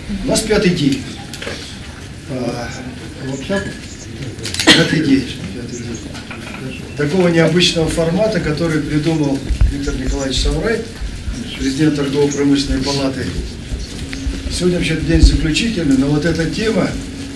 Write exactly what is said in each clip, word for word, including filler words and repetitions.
У нас пятый день. А, пятый день. Такого необычного формата, который придумал Виктор Николаевич Саврай, президент торгово-промышленной палаты. Сегодня вообще день заключительный, но вот эта тема,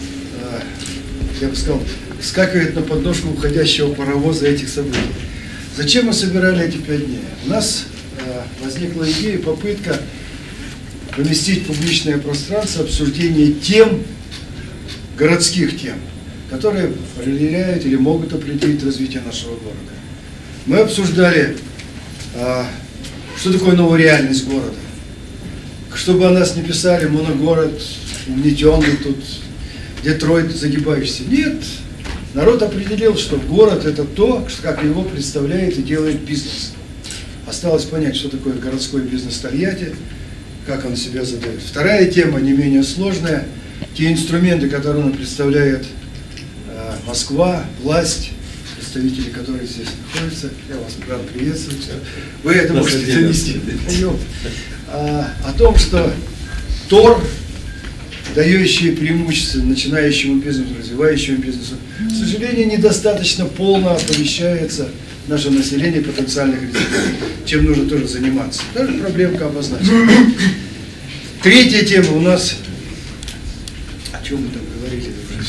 я бы сказал, скакивает на подножку уходящего паровоза этих событий. Зачем мы собирали эти пять дней? У нас возникла идея, попытка поместить в публичное пространство обсуждение тем, городских тем, которые определяют или могут определить развитие нашего города. Мы обсуждали, что такое новая реальность города. Чтобы о нас не писали, моногород, угнетенный тут, Детройт загибающийся. Нет, народ определил, что город это то, как его представляет и делает бизнес. Осталось понять, что такое городской бизнес Тольятти, как он себя задает. Вторая тема, не менее сложная, те инструменты, которые он представляет э, Москва, власть, представители, которые здесь находятся. Я вас рад приветствовать. Вы это можете донести. А, о том, что ТОР, дающие преимущество начинающему бизнесу, развивающему бизнесу, к сожалению, недостаточно полно оповещается наше население потенциальных резидентов, чем нужно тоже заниматься. Даже проблемка обозначена. Третья тема у нас, о чем мы там говорили,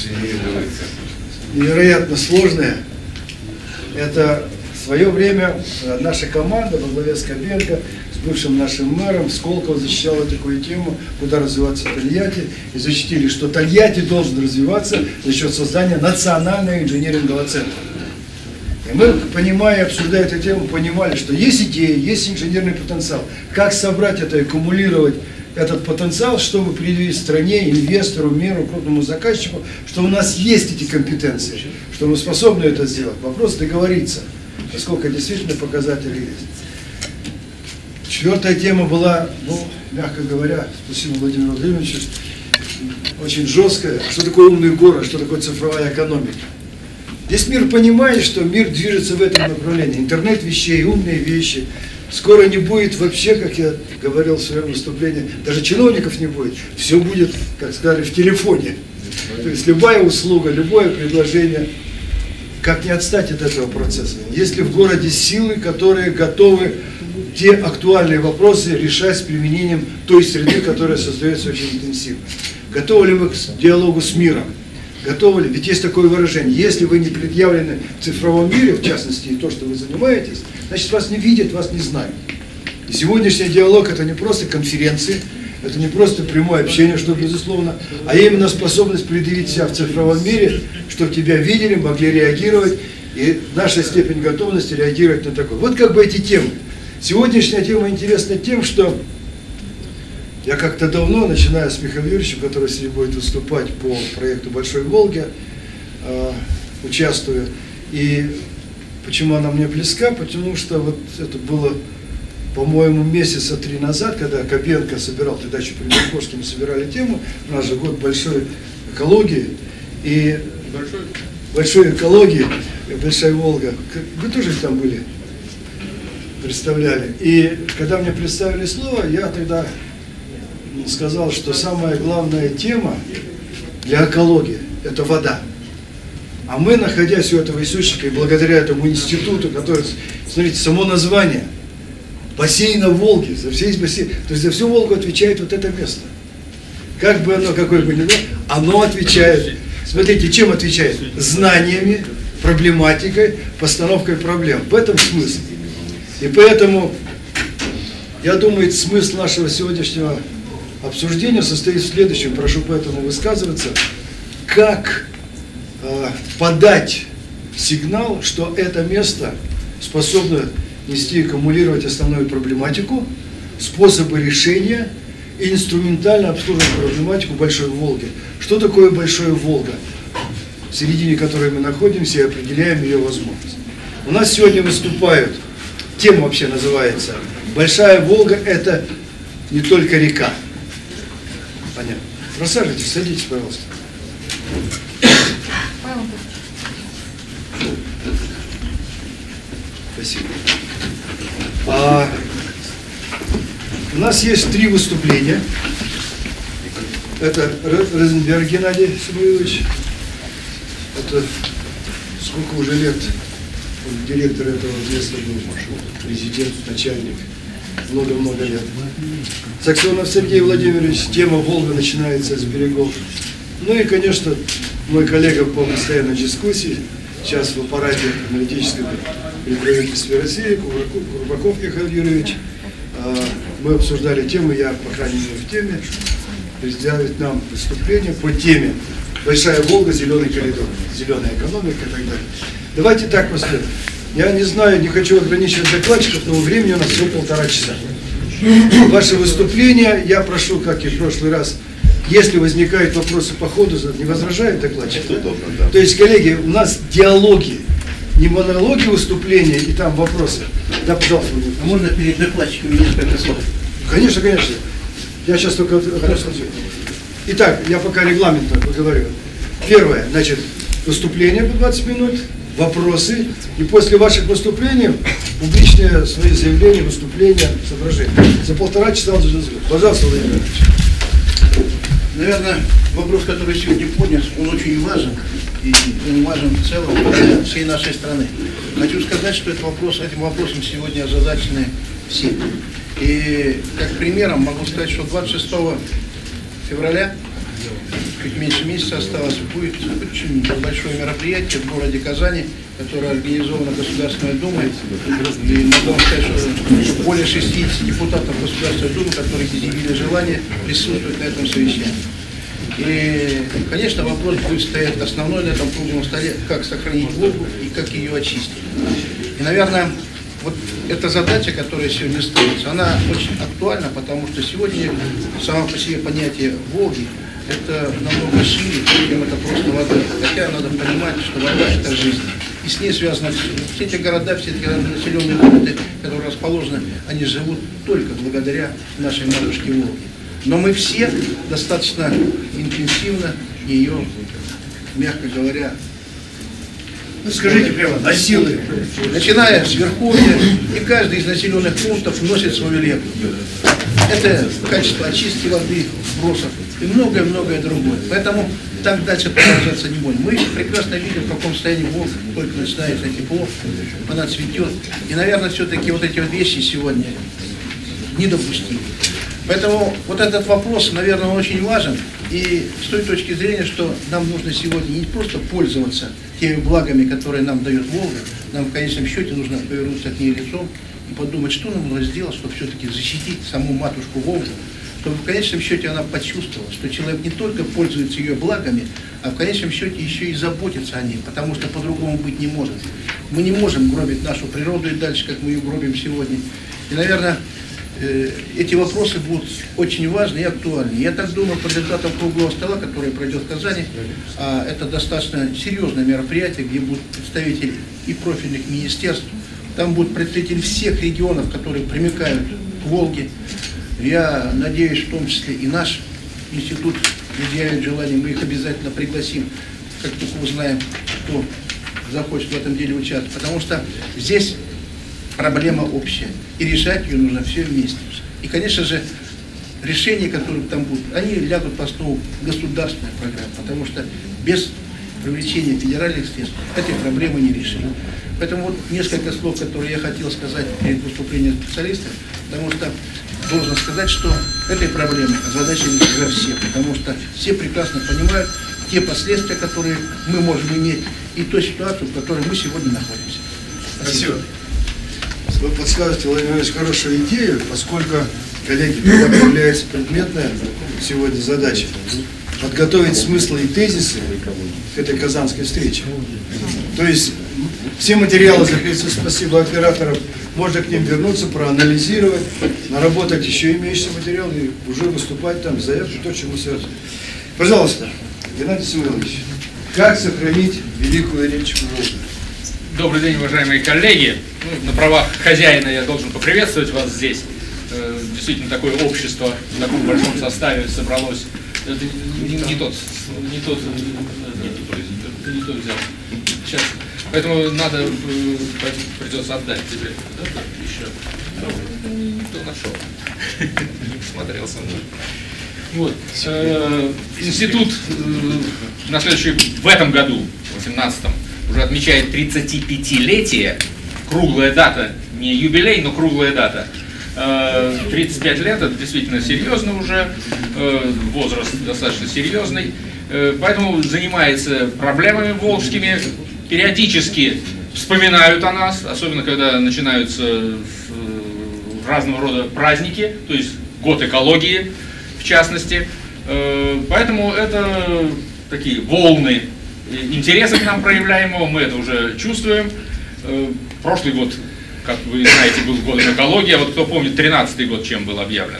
невероятно сложная. Это в свое время наша команда во главе с Кобенко, с бывшим нашим мэром Сколково защищала такую тему, куда развиваться Тольятти, и защитили, что Тольятти должен развиваться за счет создания национального инженерингового центра. И мы, понимая, обсуждая эту тему, понимали, что есть идея, есть инженерный потенциал. Как собрать это, аккумулировать этот потенциал, чтобы предъявить стране, инвестору, миру, крупному заказчику, что у нас есть эти компетенции, что мы способны это сделать. Вопрос договориться, насколько действительно показатели есть. Четвертая тема была, ну, мягко говоря, спасибо Владимиру Владимировичу, очень жесткая. Что такое умный город, что такое цифровая экономика. Здесь мир понимает, что мир движется в этом направлении. Интернет вещей, умные вещи. Скоро не будет вообще, как я говорил в своем выступлении, даже чиновников не будет. Все будет, как сказали, в телефоне. То есть любая услуга, любое предложение. Как не отстать от этого процесса? Есть ли в городе силы, которые готовы те актуальные вопросы решать с применением той среды, которая создается очень интенсивно? Готовы ли мы к диалогу с миром? Готовы ли? Ведь есть такое выражение: если вы не предъявлены в цифровом мире, в частности, и то, что вы занимаетесь, значит, вас не видят, вас не знают. И сегодняшний диалог – это не просто конференции, это не просто прямое общение, что безусловно, а именно способность предъявить себя в цифровом мире, чтобы тебя видели, могли реагировать, и наша степень готовности реагировать на такое. Вот как бы эти темы. Сегодняшняя тема интересна тем, что я как-то давно, начиная с Михаила Юрьевича, который сегодня будет выступать по проекту «Большой Волги», э, участвую. И почему она мне близка? Потому что вот это было, по-моему, месяца три назад, когда Кобенко собирал, тогда еще при Мельковске мы собирали тему, у нас же год большой экологии, и большой, большой экологии, Большая Волга. Вы тоже там были, представляли. И когда мне представили слово, я тогда сказал, что самая главная тема для экологии – это вода. А мы, находясь у этого источника, и благодаря этому институту, который, смотрите, само название бассейна Волги, за все есть бассейн, то есть за всю Волгу отвечает вот это место. Как бы оно, какое бы ни было, оно отвечает. Смотрите, чем отвечает? Знаниями, проблематикой, постановкой проблем. В этом смысл. И поэтому, я думаю, смысл нашего сегодняшнего обсуждение состоит в следующем, прошу поэтому высказываться, как э, подать сигнал, что это место способно нести и аккумулировать основную проблематику, способы решения и инструментально обслуживать проблематику Большой Волги. Что такое Большая Волга, в середине которой мы находимся и определяем ее возможность? У нас сегодня выступают, тема вообще называется «Большая Волга – это не только река». Понятно. Просаживайтесь, садитесь, пожалуйста. Спасибо. А, у нас есть три выступления. Это Розенберг Геннадий Самуилович. Это сколько уже лет он директор этого места был, президент, начальник. Много-много лет. Саксонов Сергей Владимирович. Тема Волга начинается с берегов. Ну и, конечно, мой коллега по постоянной дискуссии, сейчас в аппарате аналитической при правительстве России, Курбаков Михаил Юрьевич. Мы обсуждали тему, я пока не в теме, сделать нам выступление по теме «Большая Волга, зеленый коридор», зеленая экономика и так далее. Давайте так посмотрим. Я не знаю, не хочу ограничивать докладчиков, но времени у нас всего полтора часа. Ваше выступление, я прошу, как и в прошлый раз, если возникают вопросы по ходу, не возражает докладчик? Да? Да. То есть, коллеги, у нас диалоги, не монологи выступления и там вопросы. Да, пожалуйста. А можно перед докладчиком несколько слов? Конечно, конечно. Я сейчас только... Хорошо. Итак, я пока регламентно поговорю. Первое, значит, выступление по двадцать минут, вопросы, и после ваших выступлений публичные свои заявления, выступления, соображения. За полтора часа он должен сделать. Пожалуйста, Владимир Иванович. Наверное, вопрос, который сегодня поднят, он очень важен, и он важен в целом для всей нашей страны. Хочу сказать, что это вопрос, этим вопросом сегодня озадачены все. И как примером могу сказать, что двадцать шестого февраля, чуть меньше месяца осталось, будет очень большое мероприятие в городе Казани, которое организовано Государственной Думой. И могу сказать, что более шестидесяти депутатов Государственной Думы, которые изъявили желание присутствовать на этом совещании. И, конечно, вопрос будет стоять основной на этом круглом столе, как сохранить Волгу и как ее очистить. И, наверное, вот эта задача, которая сегодня ставится, она очень актуальна, потому что сегодня само по себе понятие Волги это намного шире, чем это просто вода. Хотя надо понимать, что вода – это жизнь. И с ней связано все. Все эти города, все эти населенные пункты, которые расположены, они живут только благодаря нашей матушке Волге. Но мы все достаточно интенсивно ее, мягко говоря, ну, скажите прямо, насилуем. Начиная с Верховья, и каждый из населенных пунктов вносит свою лепту. Это качество очистки воды, сбросов и многое-многое другое. Поэтому так дальше продолжаться не будет. Мы прекрасно видим, в каком состоянии Волга, только начинается тепло, она цветет. И, наверное, все-таки вот эти вот вещи сегодня недопустимы. Поэтому вот этот вопрос, наверное, он очень важен. И с той точки зрения, что нам нужно сегодня не просто пользоваться теми благами, которые нам дает Волга, нам в конечном счете нужно повернуться к ней лицом и подумать, что нам нужно сделать, чтобы все-таки защитить саму матушку Волгу, чтобы в конечном счете она почувствовала, что человек не только пользуется ее благами, а в конечном счете еще и заботится о ней, потому что по-другому быть не может. Мы не можем гробить нашу природу и дальше, как мы ее гробим сегодня. И, наверное, эти вопросы будут очень важны и актуальны. Я так думаю, по результатам круглого стола, который пройдет в Казани, а это достаточно серьезное мероприятие, где будут представители и профильных министерств, там будут представители всех регионов, которые примыкают к Волге. Я надеюсь, в том числе и наш институт изъявит желание, мы их обязательно пригласим, как только узнаем, кто захочет в этом деле участвовать. Потому что здесь проблема общая, и решать ее нужно все вместе. И, конечно же, решения, которые там будут, они лягут в основу государственной программы, потому что без привлечения федеральных средств этой проблемы не решить. Поэтому вот несколько слов, которые я хотел сказать перед выступлением специалистов, потому что должен сказать, что этой проблемой озадачены уже все, потому что все прекрасно понимают те последствия, которые мы можем иметь, и ту ситуацию, в которой мы сегодня находимся. Спасибо. Вы подсказываете, Владимир Ильич, хорошую идею, поскольку, коллеги, когда появляется предметная сегодня задача подготовить смыслы и тезисы к этой казанской встрече. То есть все материалы записываются, спасибо операторам, можно к ним вернуться, проанализировать, наработать еще имеющиеся материалы и уже выступать там, заявки, то, чему сердце. Пожалуйста, Геннадий Самуилович, как сохранить великую речку Волгу? Добрый день, уважаемые коллеги. Ну, на правах хозяина я должен поприветствовать вас здесь. Действительно, такое общество в таком большом составе собралось. Это не, не тот, не тот, нет, не тот взял. Сейчас. Поэтому надо, придется отдать тебе. Да, еще. Кто нашел? Не посмотрел со мной. Вот. Э, институт э, на следующий, в этом году, в восемнадцатом, уже отмечает тридцатипятилетие, круглая дата, не юбилей, но круглая дата. Э, тридцать пять лет, это действительно серьезно уже, э, возраст достаточно серьезный, э, поэтому занимается проблемами волжскими, периодически вспоминают о нас, особенно когда начинаются э, разного рода праздники, то есть год экологии, в частности. Поэтому это такие волны интереса к нам проявляемого, мы это уже чувствуем. Прошлый год, как вы знаете, был годом экологии, а вот кто помнит, тринадцатый год чем был объявлен?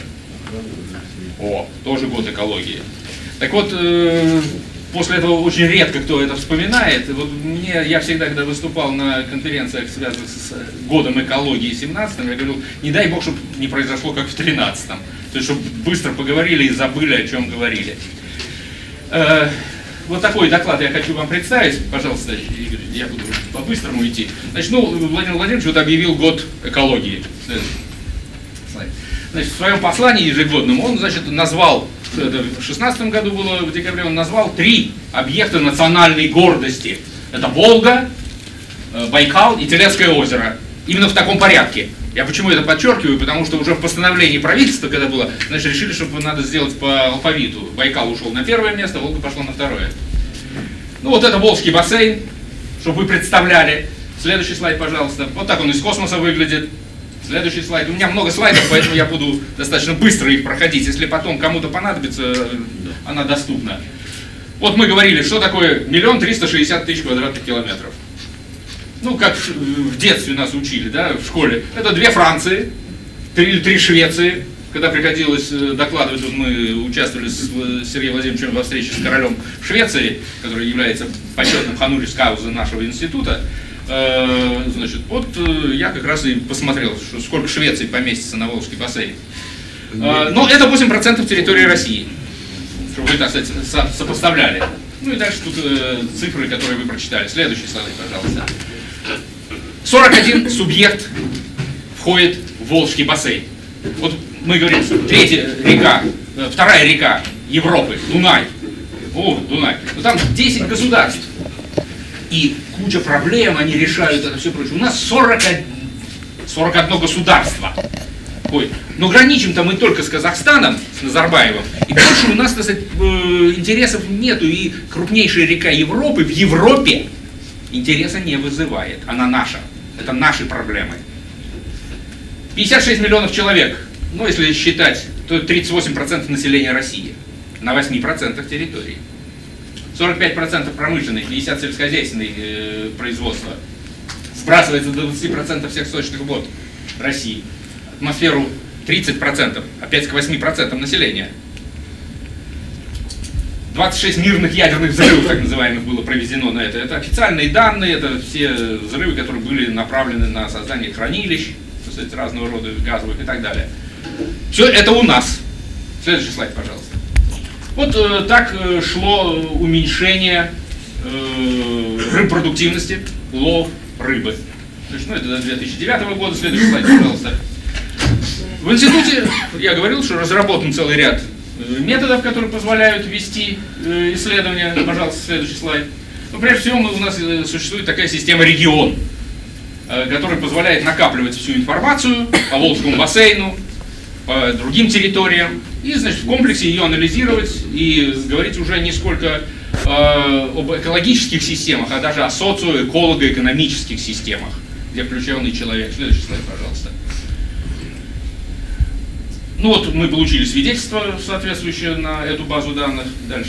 О, тоже год экологии. Так вот, после этого очень редко кто это вспоминает. Вот мне, я всегда, когда выступал на конференциях, связанных с годом экологии семнадцатым, я говорил, не дай бог, чтобы не произошло, как в тринадцатом. То есть, чтобы быстро поговорили и забыли, о чем говорили. Э, вот такой доклад я хочу вам представить. Пожалуйста, Игорь, я буду по-быстрому идти. Значит, ну, Владимир Владимирович вот объявил год экологии. Значит, в своем послании ежегодном он, значит, назвал, это в две тысячи шестнадцатом году было, в декабре, он назвал три объекта национальной гордости. Это Волга, Байкал и Телецкое озеро. Именно в таком порядке. Я почему это подчеркиваю? Потому что уже в постановлении правительства, когда было, значит, решили, что надо сделать по алфавиту. Байкал ушел на первое место, Волга пошла на второе. Ну вот это Волжский бассейн, чтобы вы представляли. Следующий слайд, пожалуйста. Вот так он из космоса выглядит. Следующий слайд. У меня много слайдов, поэтому я буду достаточно быстро их проходить. Если потом кому-то понадобится, она доступна. Вот мы говорили, что такое миллион триста шестьдесят тысяч квадратных километров. Ну, как в детстве нас учили, да, в школе. Это две Франции, три, три Швеции. Когда приходилось докладывать, вот мы участвовали с Сергеем Владимировичем во встрече с королем Швеции, который является почетным ханурис каузы нашего института. Значит, вот я как раз и посмотрел, что сколько Швеции поместится на Волжский бассейн. Но это восемь процентов территории России, чтобы вы, так сказать, сопоставляли. Ну и дальше тут цифры, которые вы прочитали. Следующий слайд, пожалуйста. сорок один субъект входит в Волжский бассейн. Вот мы говорим, что третья река, вторая река Европы, Дунай. О, Дунай. Но там десять государств. И куча проблем, они решают это все прочее. У нас сорок одно государство. Ой. Но граничим-то мы только с Казахстаном, с Назарбаевым. И больше у нас, так сказать, интересов нету. И крупнейшая река Европы в Европе интереса не вызывает. Она наша. Это наши проблемы. пятьдесят шесть миллионов человек. Ну, если считать, то тридцать восемь процентов населения России. На восьми процентах территории. сорок пять процентов промышленной, пятьдесят процентов сельскохозяйственной э, производства. Сбрасывается до двадцати процентов всех сточных вод России. Атмосферу тридцать процентов, опять к восьми процентам населения. двадцать шесть мирных ядерных взрывов, так называемых, было проведено на это. Это официальные данные, это все взрывы, которые были направлены на создание хранилищ, так сказать, разного рода газовых и так далее. Все это у нас. Следующий слайд, пожалуйста. Вот э, так э, шло уменьшение э, рыбпродуктивности, улов рыбы. То есть, ну, это до две тысячи девятого года. Следующий слайд, пожалуйста. В институте, я говорил, что разработан целый ряд методов, которые позволяют вести э, исследования. Пожалуйста, следующий слайд. Ну, прежде всего, мы, у нас существует такая система регион, э, которая позволяет накапливать всю информацию по Волжскому бассейну, по другим территориям, и, значит, в комплексе ее анализировать и говорить уже не сколько э, об экологических системах, а даже о социо-эколого-экономических системах, где включенный человек. Следующий слайд, пожалуйста. Ну вот мы получили свидетельство соответствующее на эту базу данных. Дальше.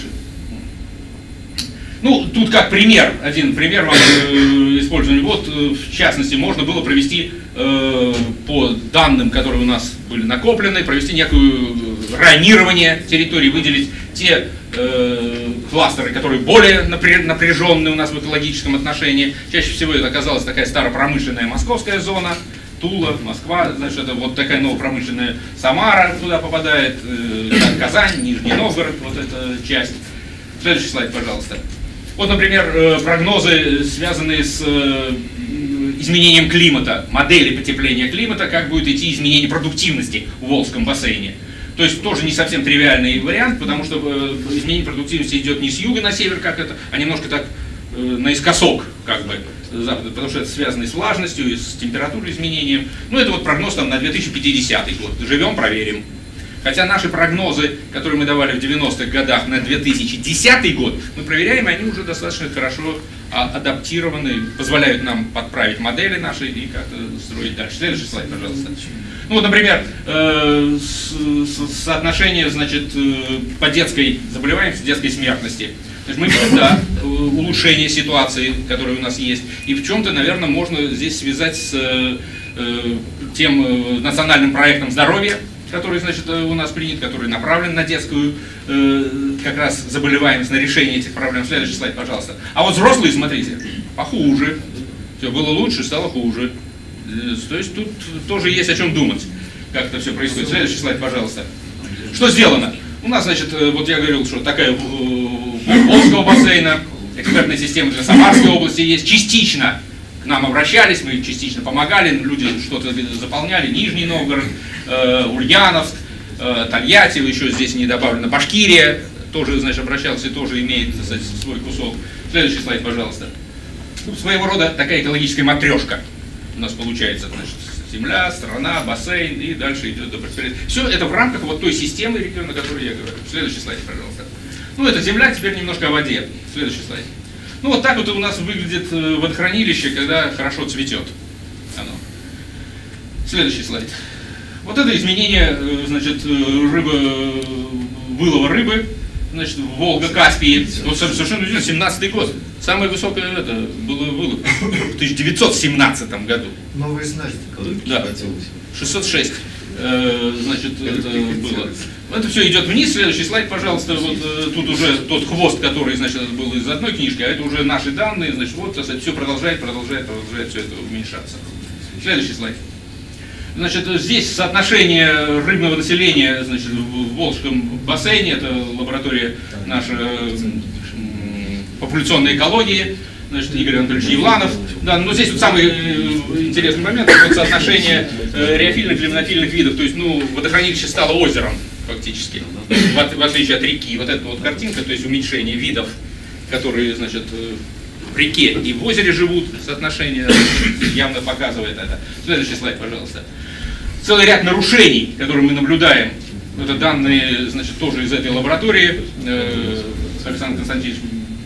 Ну, тут как пример, один пример вам э, использования. Вот, э, в частности, можно было провести э, по данным, которые у нас были накоплены, провести некое районирование территории, выделить те э, кластеры, которые более напряженные у нас в экологическом отношении. Чаще всего это оказалась такая старопромышленная московская зона, Тула, Москва, значит, это вот такая новопромышленная Самара туда попадает, э, Казань, Нижний Новгород, вот эта часть. Следующий слайд, пожалуйста. Вот, например, прогнозы, связанные с изменением климата, модели потепления климата, как будет идти изменение продуктивности в Волжском бассейне. То есть тоже не совсем тривиальный вариант, потому что изменение продуктивности идет не с юга на север, как это, а немножко так наискосок, как бы, запада, потому что это связано и с влажностью, и с температурой изменением. Ну, это вот прогноз там на две тысячи пятидесятый год. Живем, проверим. Хотя наши прогнозы, которые мы давали в девяностых годах на две тысячи десятый год, мы проверяем, и они уже достаточно хорошо адаптированы, позволяют нам подправить модели наши и как-то строить дальше. Следующий слайд, пожалуйста. Ну вот, например, э, с, с, соотношение, значит, э, по детской заболеваемости, детской смертности. То есть мы видим, да, улучшение ситуации, которая у нас есть. И в чем-то, наверное, можно здесь связать с э, тем э, национальным проектом здоровья, который, значит, у нас принят, который направлен на детскую э, как раз заболеваемость, на решение этих проблем. Следующий слайд, пожалуйста. А вот взрослые, смотрите, похуже. Все было лучше, стало хуже. То есть тут тоже есть о чем думать, как это все происходит. Следующий слайд, пожалуйста. Что сделано? У нас, значит, вот я говорил, что такая Волжского бассейна, экспертная система для Самарской области есть. Частично к нам обращались, мы частично помогали, люди что-то заполняли. Нижний Новгород, э, Ульяновск, э, Тольятти, еще здесь не добавлено Башкирия, тоже, значит, обращался и тоже имеет, кстати, свой кусок. Следующий слайд, пожалуйста. Своего рода такая экологическая матрешка у нас получается, значит, земля, страна, бассейн и дальше идет до предприятия. Все это в рамках вот той системы региона, о которой я говорю. Следующий слайд, пожалуйста. Ну, это земля, теперь немножко о воде. Следующий слайд. Ну, вот так вот у нас выглядит водохранилище, когда хорошо цветет оно. Следующий слайд. Вот это изменение, значит, рыбы, вылова рыбы, значит, в Волга-Каспии. Вот совершенно удивительно, семнадцатый год. Самое высокое это было вылов в тысяча девятьсот семнадцатом году. Новые снасти. Да, шестьсот шесть. Значит, это было. Это все идет вниз. Следующий слайд, пожалуйста. Вот тут уже тот хвост, который, значит, был из одной книжки, а это уже наши данные. Значит, вот, кстати, все продолжает, продолжает, продолжает все это уменьшаться. Следующий слайд. Значит, здесь соотношение рыбного населения, значит, в Волжском бассейне, это лаборатория наша популяционной экологии, значит, Игорь Анатольевич Евланов. Да, но здесь вот самый интересный момент, это вот соотношение реофильных, лимнофильных видов, то есть, ну, водохранилище стало озером, фактически, в, в отличие от реки. Вот эта вот картинка, то есть уменьшение видов, которые, значит, в реке и в озере живут, соотношение явно показывает это. Следующий слайд, пожалуйста. Целый ряд нарушений, которые мы наблюдаем, это данные, значит, тоже из этой лаборатории. Э, Александр Константинович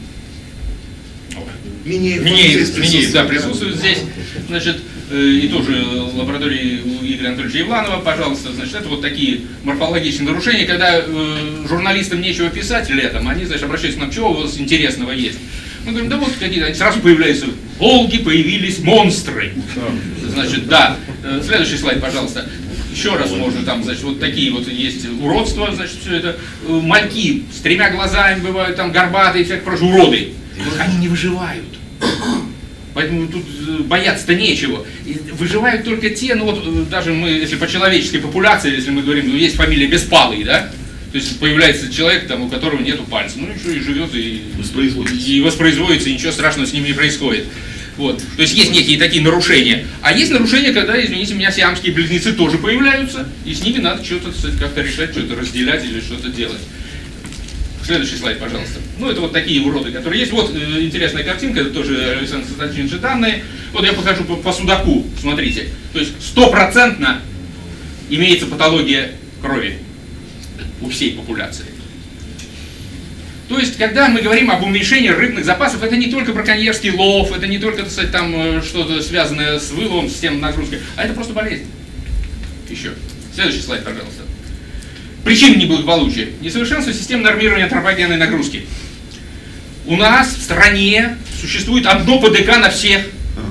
Минеев, Минеев, Минеев, да, присутствует здесь. Значит, э, и тоже лаборатории у Игоря Анатольевича Евланова, пожалуйста. Значит, это вот такие морфологические нарушения, когда э, журналистам нечего писать летом, они, значит, обращаются к нам, чего у вас интересного есть. Мы говорим, да вот какие-то, они сразу появляются, в Волге появились монстры. Значит, да. Следующий слайд, пожалуйста. Еще раз можно там, значит, вот такие вот есть уродства, значит, все это. Мальки с тремя глазами бывают, там горбатые, всякие прочие уроды. Они не выживают. Поэтому тут бояться-то нечего. И выживают только те, ну вот даже мы, если по человеческой популяции, если мы говорим, ну есть фамилия Беспалый, да? То есть появляется человек, там, у которого нету пальца, ну и что, и живет, и воспроизводится. и воспроизводится, и ничего страшного с ним не происходит. Вот. То есть есть некие такие нарушения. А есть нарушения, когда, извините меня, сиамские близнецы тоже появляются, и с ними надо что-то как-то решать, что-то разделять или что-то делать. Следующий слайд, пожалуйста. Ну, это вот такие уроды, которые есть. Вот э, интересная картинка, это тоже Александр Константинович данные. Вот я покажу по, по судаку, смотрите. То есть стопроцентно имеется патология крови у всей популяции. То есть, когда мы говорим об уменьшении рыбных запасов, это не только браконьерский лов, это не только, так сказать, там что-то связанное с выловом, с тем нагрузкой, а это просто болезнь. Еще. Следующий слайд, пожалуйста. Причины неблагополучия. Несовершенство системы нормирования антропогенной нагрузки. У нас в стране существует одно ПДК на всех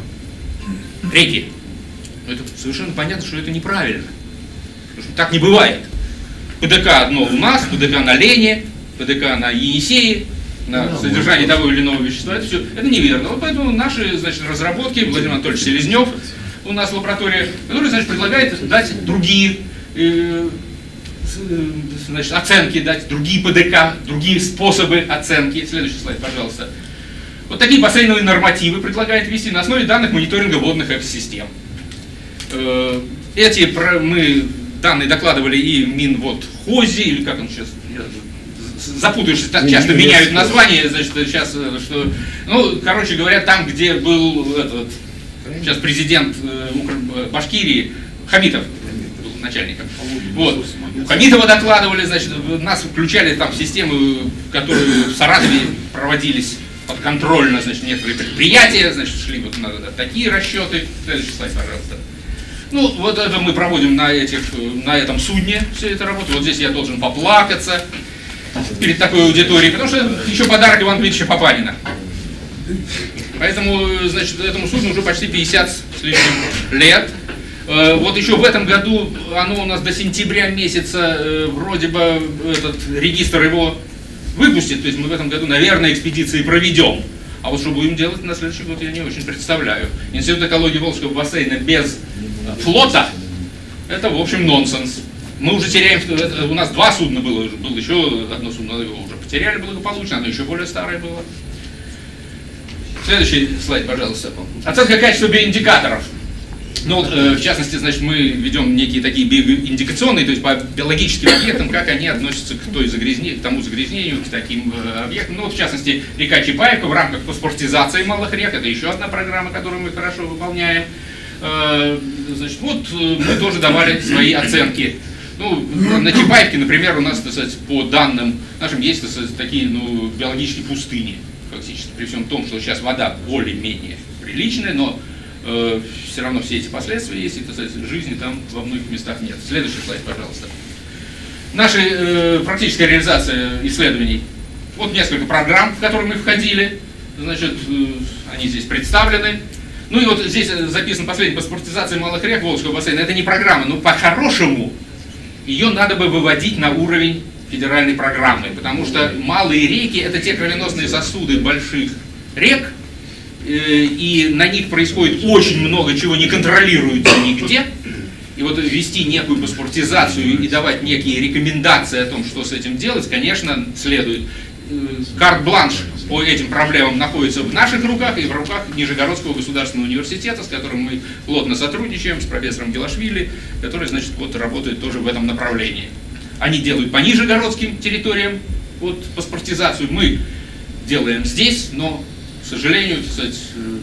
реки. Но это совершенно понятно, что это неправильно. Потому что так не бывает. ПДК одно у нас, ПДК на Лене, ПДК на Енисее, на содержание того или иного вещества, это все, это неверно. Вот поэтому наши, значит, разработки, Владимир Анатольевич Селезнев, у нас лаборатория, который, значит, предлагает дать другие, э, значит, оценки, дать другие ПДК, другие способы оценки. Следующий слайд, пожалуйста. Вот такие бассейновые нормативы предлагает ввести на основе данных мониторинга водных экосистем. Э, эти мы данные докладывали и Минводхози, или как он сейчас, я запутаешься, так часто меняют название, значит, сейчас, что, ну, короче говоря, там, где был этот, сейчас президент Башкирии, Хамитов был начальником, вот, у Хамитова докладывали, значит, нас включали там в систему, которые в Саратове проводились подконтрольно, значит, некоторые предприятия, значит, шли вот на такие расчеты. Следующий слайд, пожалуйста. Ну, вот это мы проводим на, этих, на этом судне, все это работает. Вот здесь я должен поплакаться перед такой аудиторией, потому что еще подарок Ивана Дмитриевича Папанина. Поэтому, значит, этому судну уже почти пятьдесят с лишним лет. Вот еще в этом году оно у нас до сентября месяца вроде бы этот регистр его выпустит, то есть мы в этом году, наверное, экспедиции проведем. А вот что будем делать на следующий год, я не очень представляю. Институт экологии Волжского бассейна без флота — это, в общем, нонсенс. Мы уже теряем, у нас два судна было, было еще одно судно, его уже потеряли благополучно, оно еще более старое было. Следующий слайд, пожалуйста. Оценка качества биоиндикаторов. Ну, вот, э, в частности, значит, мы ведем некие такие биоиндикационные, то есть по биологическим объектам, как они относятся к, той загрязне, к тому загрязнению, к таким э, объектам. Ну, вот, в частности, река Чапаевка в рамках паспортизации малых рек, это еще одна программа, которую мы хорошо выполняем. Э, значит, вот э, мы тоже давали свои оценки. Ну, на Чапаевке, например, у нас, так сказать, по данным нашим есть, так сказать, такие, ну, биологические пустыни, фактически, при всем том, что сейчас вода более-менее приличная, но э, все равно все эти последствия есть, и, так сказать, жизни там во многих местах нет. Следующий слайд, пожалуйста. Наша э, практическая реализация исследований. Вот несколько программ, в которые мы входили, значит, э, они здесь представлены. Ну и вот здесь записана последняя паспортизация малых рек Волжского бассейна. Это не программа, но по-хорошему ее надо бы выводить на уровень федеральной программы, потому что малые реки — это те кровеносные сосуды больших рек, и на них происходит очень много чего, не контролируется нигде. И вот ввести некую паспортизацию и давать некие рекомендации о том, что с этим делать, конечно, следует. Карт-бланш по этим проблемам находится в наших руках и в руках Нижегородского государственного университета, с которым мы плотно сотрудничаем, с профессором Гелашвили, который, значит, вот работает тоже в этом направлении. Они делают по нижегородским территориям вот, паспортизацию, мы делаем здесь, но, к сожалению, так сказать,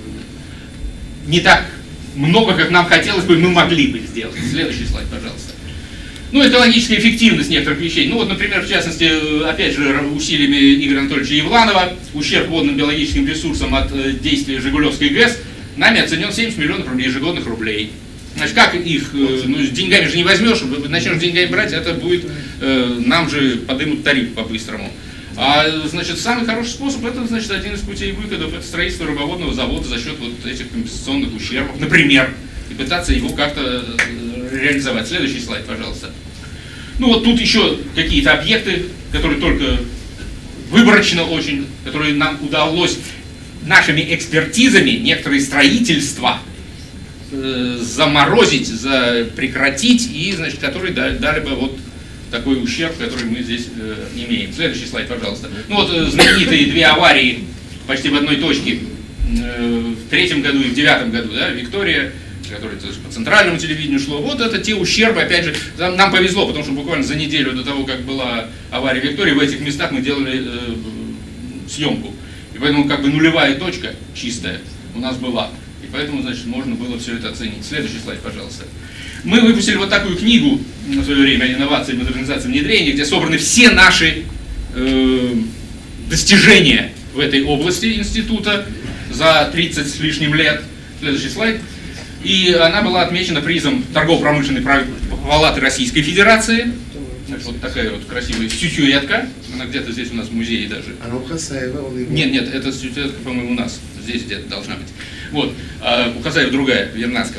не так много, как нам хотелось бы, мы могли бы сделать. Следующий слайд, пожалуйста. Ну, экологическая эффективность некоторых вещей. Ну, вот, например, в частности, опять же, усилиями Игоря Анатольевича Евланова, ущерб водным биологическим ресурсам от э, действия Жигулевской ГЭС нами оценен семьдесят миллионов ежегодных рублей. Значит, как их, э, ну, с деньгами же не возьмешь, начнешь деньгами брать, это будет, э, нам же подымут тариф по-быстрому. А, значит, самый хороший способ, это, значит, один из путей выходов, это строительство рыбоводного завода за счет вот этих компенсационных ущербов, например, и пытаться его как-то реализовать. Следующий слайд, пожалуйста. Ну вот тут еще какие-то объекты, которые только выборочно очень, которые нам удалось нашими экспертизами, некоторые строительства э, заморозить, за, прекратить, и, значит, которые дали, дали бы вот такой ущерб, который мы здесь э, имеем. Следующий слайд, пожалуйста. Ну вот э, знаменитые две аварии почти в одной точке э, в третьем году и в девятом году, да, Виктория, которое по центральному телевидению шло, вот это те ущербы, опять же, нам повезло, потому что буквально за неделю до того, как была авария Виктории, в этих местах мы делали э, съемку. И поэтому как бы нулевая точка чистая у нас была. И поэтому, значит, можно было все это оценить. Следующий слайд, пожалуйста. Мы выпустили вот такую книгу на свое время «Инновации, модернизация, внедрение», где собраны все наши э, достижения в этой области института за тридцать с лишним лет. Следующий слайд. И она была отмечена призом торгово-промышленной палаты Российской Федерации. Вот такая вот красивая статуэтка. Она где-то здесь у нас в музее даже. Она у Хасаева? Он его... Нет, нет, эта статуэтка, по-моему, у нас. Здесь где-то должна быть. Вот. А у Хасаева другая, Вернадского.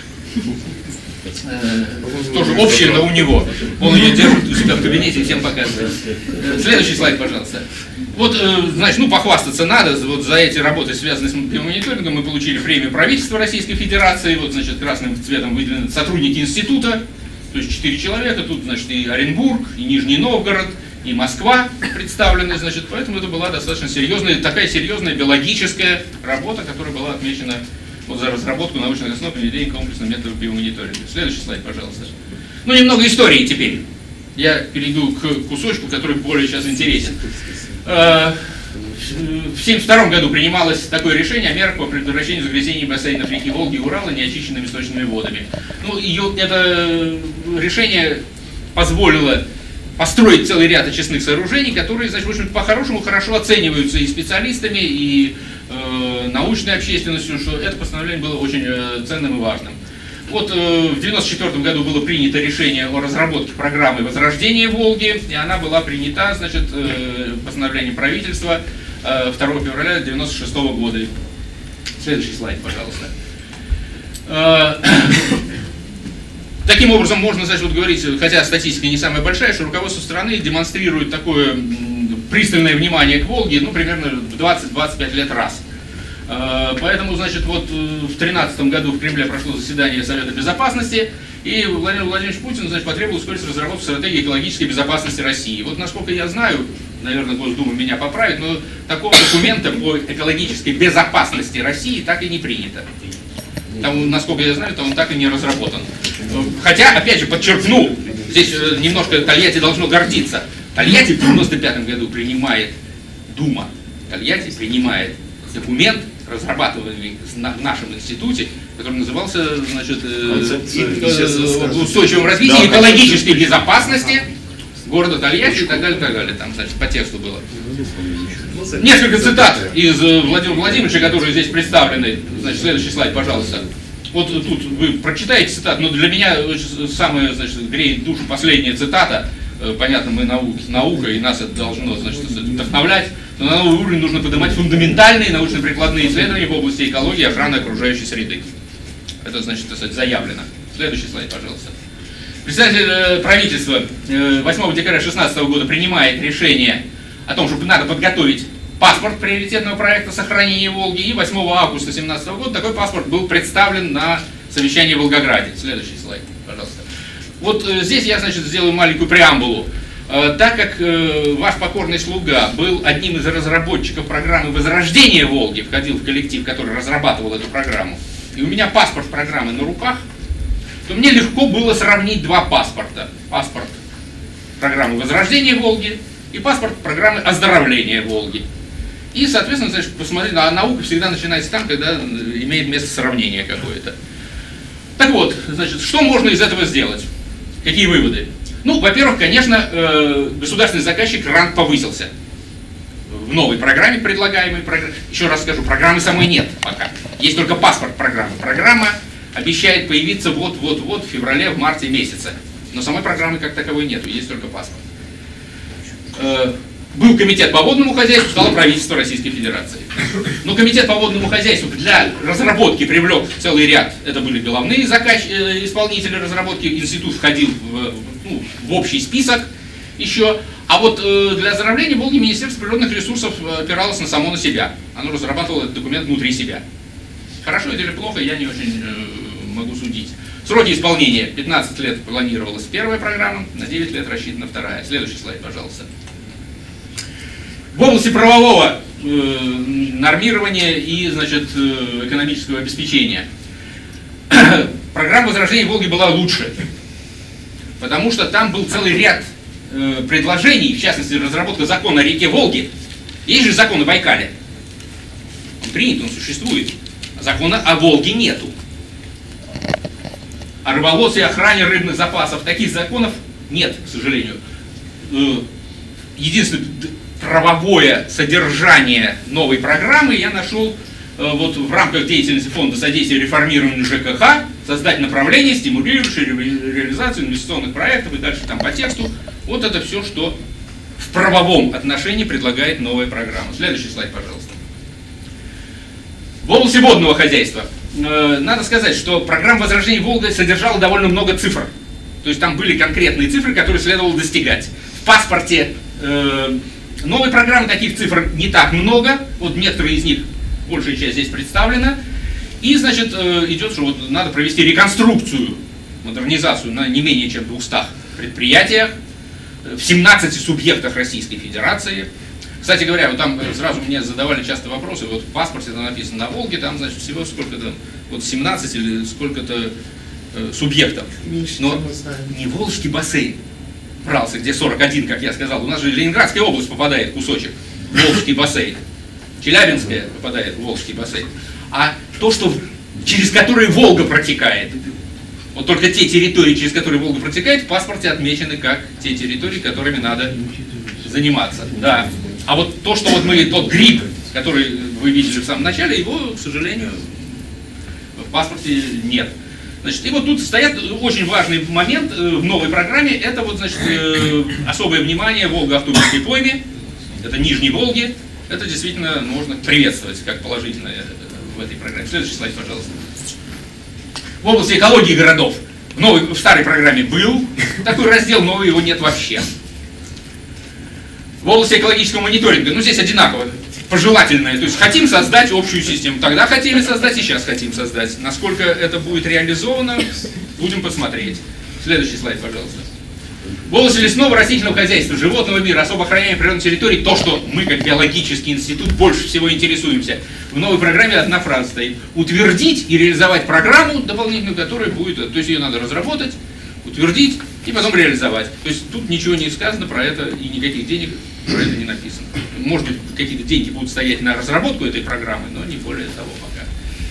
Тоже общая, но у него. Он ее держит у себя в кабинете и всем показывает. Следующий слайд, пожалуйста. Вот, значит, ну, похвастаться надо. Вот за эти работы, связанные с биомониторингом, мы получили премию правительства Российской Федерации. Вот, значит, красным цветом выделены сотрудники института. То есть четыре человека. Тут, значит, и Оренбург, и Нижний Новгород, и Москва представлены, значит. Поэтому это была достаточно серьезная, такая серьезная биологическая работа, которая была отмечена вот за разработку научных основ внедрения комплексных методов биомониторинга. Следующий слайд, пожалуйста. Ну, немного истории теперь. Я перейду к кусочку, который более сейчас интересен. В семьдесят втором году принималось такое решение о мерах по предотвращению загрязнения бассейнов реки Волги и Урала неочищенными сточными водами. Ну, ее, это решение позволило построить целый ряд очистных сооружений, которые, значит, в общем, по-хорошему хорошо оцениваются и специалистами, и э, научной общественностью, что это постановление было очень э, ценным и важным. Вот э, в девяносто четвёртом году было принято решение о разработке программы возрождения Волги, и она была принята, значит, э, постановлением правительства э, второго февраля девяносто шестого года. Следующий слайд, пожалуйста. Таким образом, можно, значит, вот говорить, хотя статистика не самая большая, что руководство страны демонстрирует такое пристальное внимание к Волге, ну, примерно в двадцать-двадцать пять лет раз. Поэтому, значит, вот в две тысячи тринадцатом году в Кремле прошло заседание Совета Безопасности, и Владимир Владимирович Путин, значит, потребовал ускорить разработку стратегии экологической безопасности России. Вот, насколько я знаю, наверное, Госдума меня поправит, но такого документа по экологической безопасности России так и не принято. Там, насколько я знаю, то он так и не разработан. Хотя, опять же, подчеркну, здесь немножко Тольятти должно гордиться. Тольятти в девяносто пятом году принимает Дума, Тольятти принимает документ, разрабатываемый в нашем институте, который назывался, значит, устойчивым развитием экологической безопасности города Тольятти и так далее, и так далее. Там, значит, по тексту было. Несколько цитат из Владимира Владимировича, которые здесь представлены. Значит, следующий слайд, пожалуйста. Вот тут вы прочитаете цитату, но для меня самая, значит, греет душу последняя цитата. Понятно, мы наука, наука, и нас это должно, значит, вдохновлять. Но на новый уровень нужно поднимать фундаментальные научно-прикладные исследования в области экологии и охраны окружающей среды. Это, значит, так сказать, заявлено. Следующий слайд, пожалуйста. Председатель правительства восьмого декабря две тысячи шестнадцатого года принимает решение о том, что надо подготовить паспорт приоритетного проекта сохранения Волги, и восьмого августа две тысячи семнадцатого года такой паспорт был представлен на совещании в Волгограде. Следующий слайд, пожалуйста. Вот э, здесь я, значит, сделаю маленькую преамбулу. Э, так как э, ваш покорный слуга был одним из разработчиков программы возрождения Волги, входил в коллектив, который разрабатывал эту программу, и у меня паспорт программы на руках, то мне легко было сравнить два паспорта. Паспорт программы возрождения Волги и паспорт программы оздоровления Волги. И, соответственно, значит, посмотреть, а наука всегда начинается там, когда имеет место сравнение какое-то. Так вот, значит, что можно из этого сделать? Какие выводы? Ну, во-первых, конечно, государственный заказчик ранг повысился. В новой программе, предлагаемой программе, еще раз скажу, программы самой нет пока. Есть только паспорт программы. Программа обещает появиться вот-вот-вот в феврале, в марте месяце. Но самой программы как таковой нету, есть только паспорт. Был комитет по водному хозяйству, стало правительство Российской Федерации. Но комитет по водному хозяйству для разработки привлек целый ряд, это были головные заказ... исполнители разработки, институт входил в, ну, в общий список еще, а вот э, для оздоровления Волги Министерство природных ресурсов опиралось на само на себя, оно разрабатывало этот документ внутри себя. Хорошо это или плохо, я не очень э, могу судить. Сроки исполнения: пятнадцать лет планировалась первая программа, на девять лет рассчитана вторая. Следующий слайд, пожалуйста. В области правового э, нормирования и, значит, э, экономического обеспечения программа возрождения Волги была лучше, потому что там был целый ряд э, предложений, в частности, разработка закона о реке Волге. Есть же закон о Байкале, он принят, он существует, а закона о Волге нету. О рыболовстве и охране рыбных запасов таких законов нет, к сожалению. Единственное правовое содержание новой программы я нашел э, вот в рамках деятельности Фонда содействия реформированию ЖКХ, создать направление, стимулирующее ре реализацию инвестиционных проектов и дальше там по тексту. Вот это все, что в правовом отношении предлагает новая программа. Следующий слайд, пожалуйста. В области водного хозяйства. Э, надо сказать, что программа возрождения Волги содержала довольно много цифр. То есть там были конкретные цифры, которые следовало достигать. В паспорте э, новой программы таких цифр не так много, вот некоторые из них, большая часть здесь представлена. И, значит, идет, что вот надо провести реконструкцию, модернизацию на не менее чем двухстах предприятиях, в семнадцати субъектах Российской Федерации. Кстати говоря, вот там сразу мне задавали часто вопросы, вот в паспорте там написано на Волге, там, значит, всего сколько-то, вот семнадцать или сколько-то э, субъектов. Но не Волжский бассейн брался, где сорок один, как я сказал. У нас же Ленинградская область попадает кусочек в Волжский бассейн. Челябинская попадает в Волжский бассейн. А то, что, через которые Волга протекает, вот только те территории, через которые Волга протекает, в паспорте отмечены как те территории, которыми надо заниматься. Да. А вот то, что вот мы, тот гриб, который вы видели в самом начале, его, к сожалению, в паспорте нет. Значит, и вот тут стоят очень важный момент в новой программе, это вот, значит, особое внимание Волго-Ахтубинской пойме, это Нижней Волги, это действительно можно приветствовать как положительное в этой программе. Следующий слайд, пожалуйста. В области экологии городов в, новой, в старой программе был такой раздел, но его нет вообще. В области экологического мониторинга, ну здесь одинаково, пожелательное, то есть хотим создать общую систему, тогда хотели создать и сейчас хотим создать. Насколько это будет реализовано, будем посмотреть. Следующий слайд, пожалуйста. В области лесного растительного хозяйства, животного мира, особо охраняемой природной территории, то, что мы как биологический институт больше всего интересуемся. В новой программе одна фраза стоит. Утвердить и реализовать программу дополнительную, которая будет, то есть ее надо разработать, утвердить и потом реализовать. То есть тут ничего не сказано про это и никаких денег про это не написано. Может быть, какие-то деньги будут стоять на разработку этой программы, но не более того пока.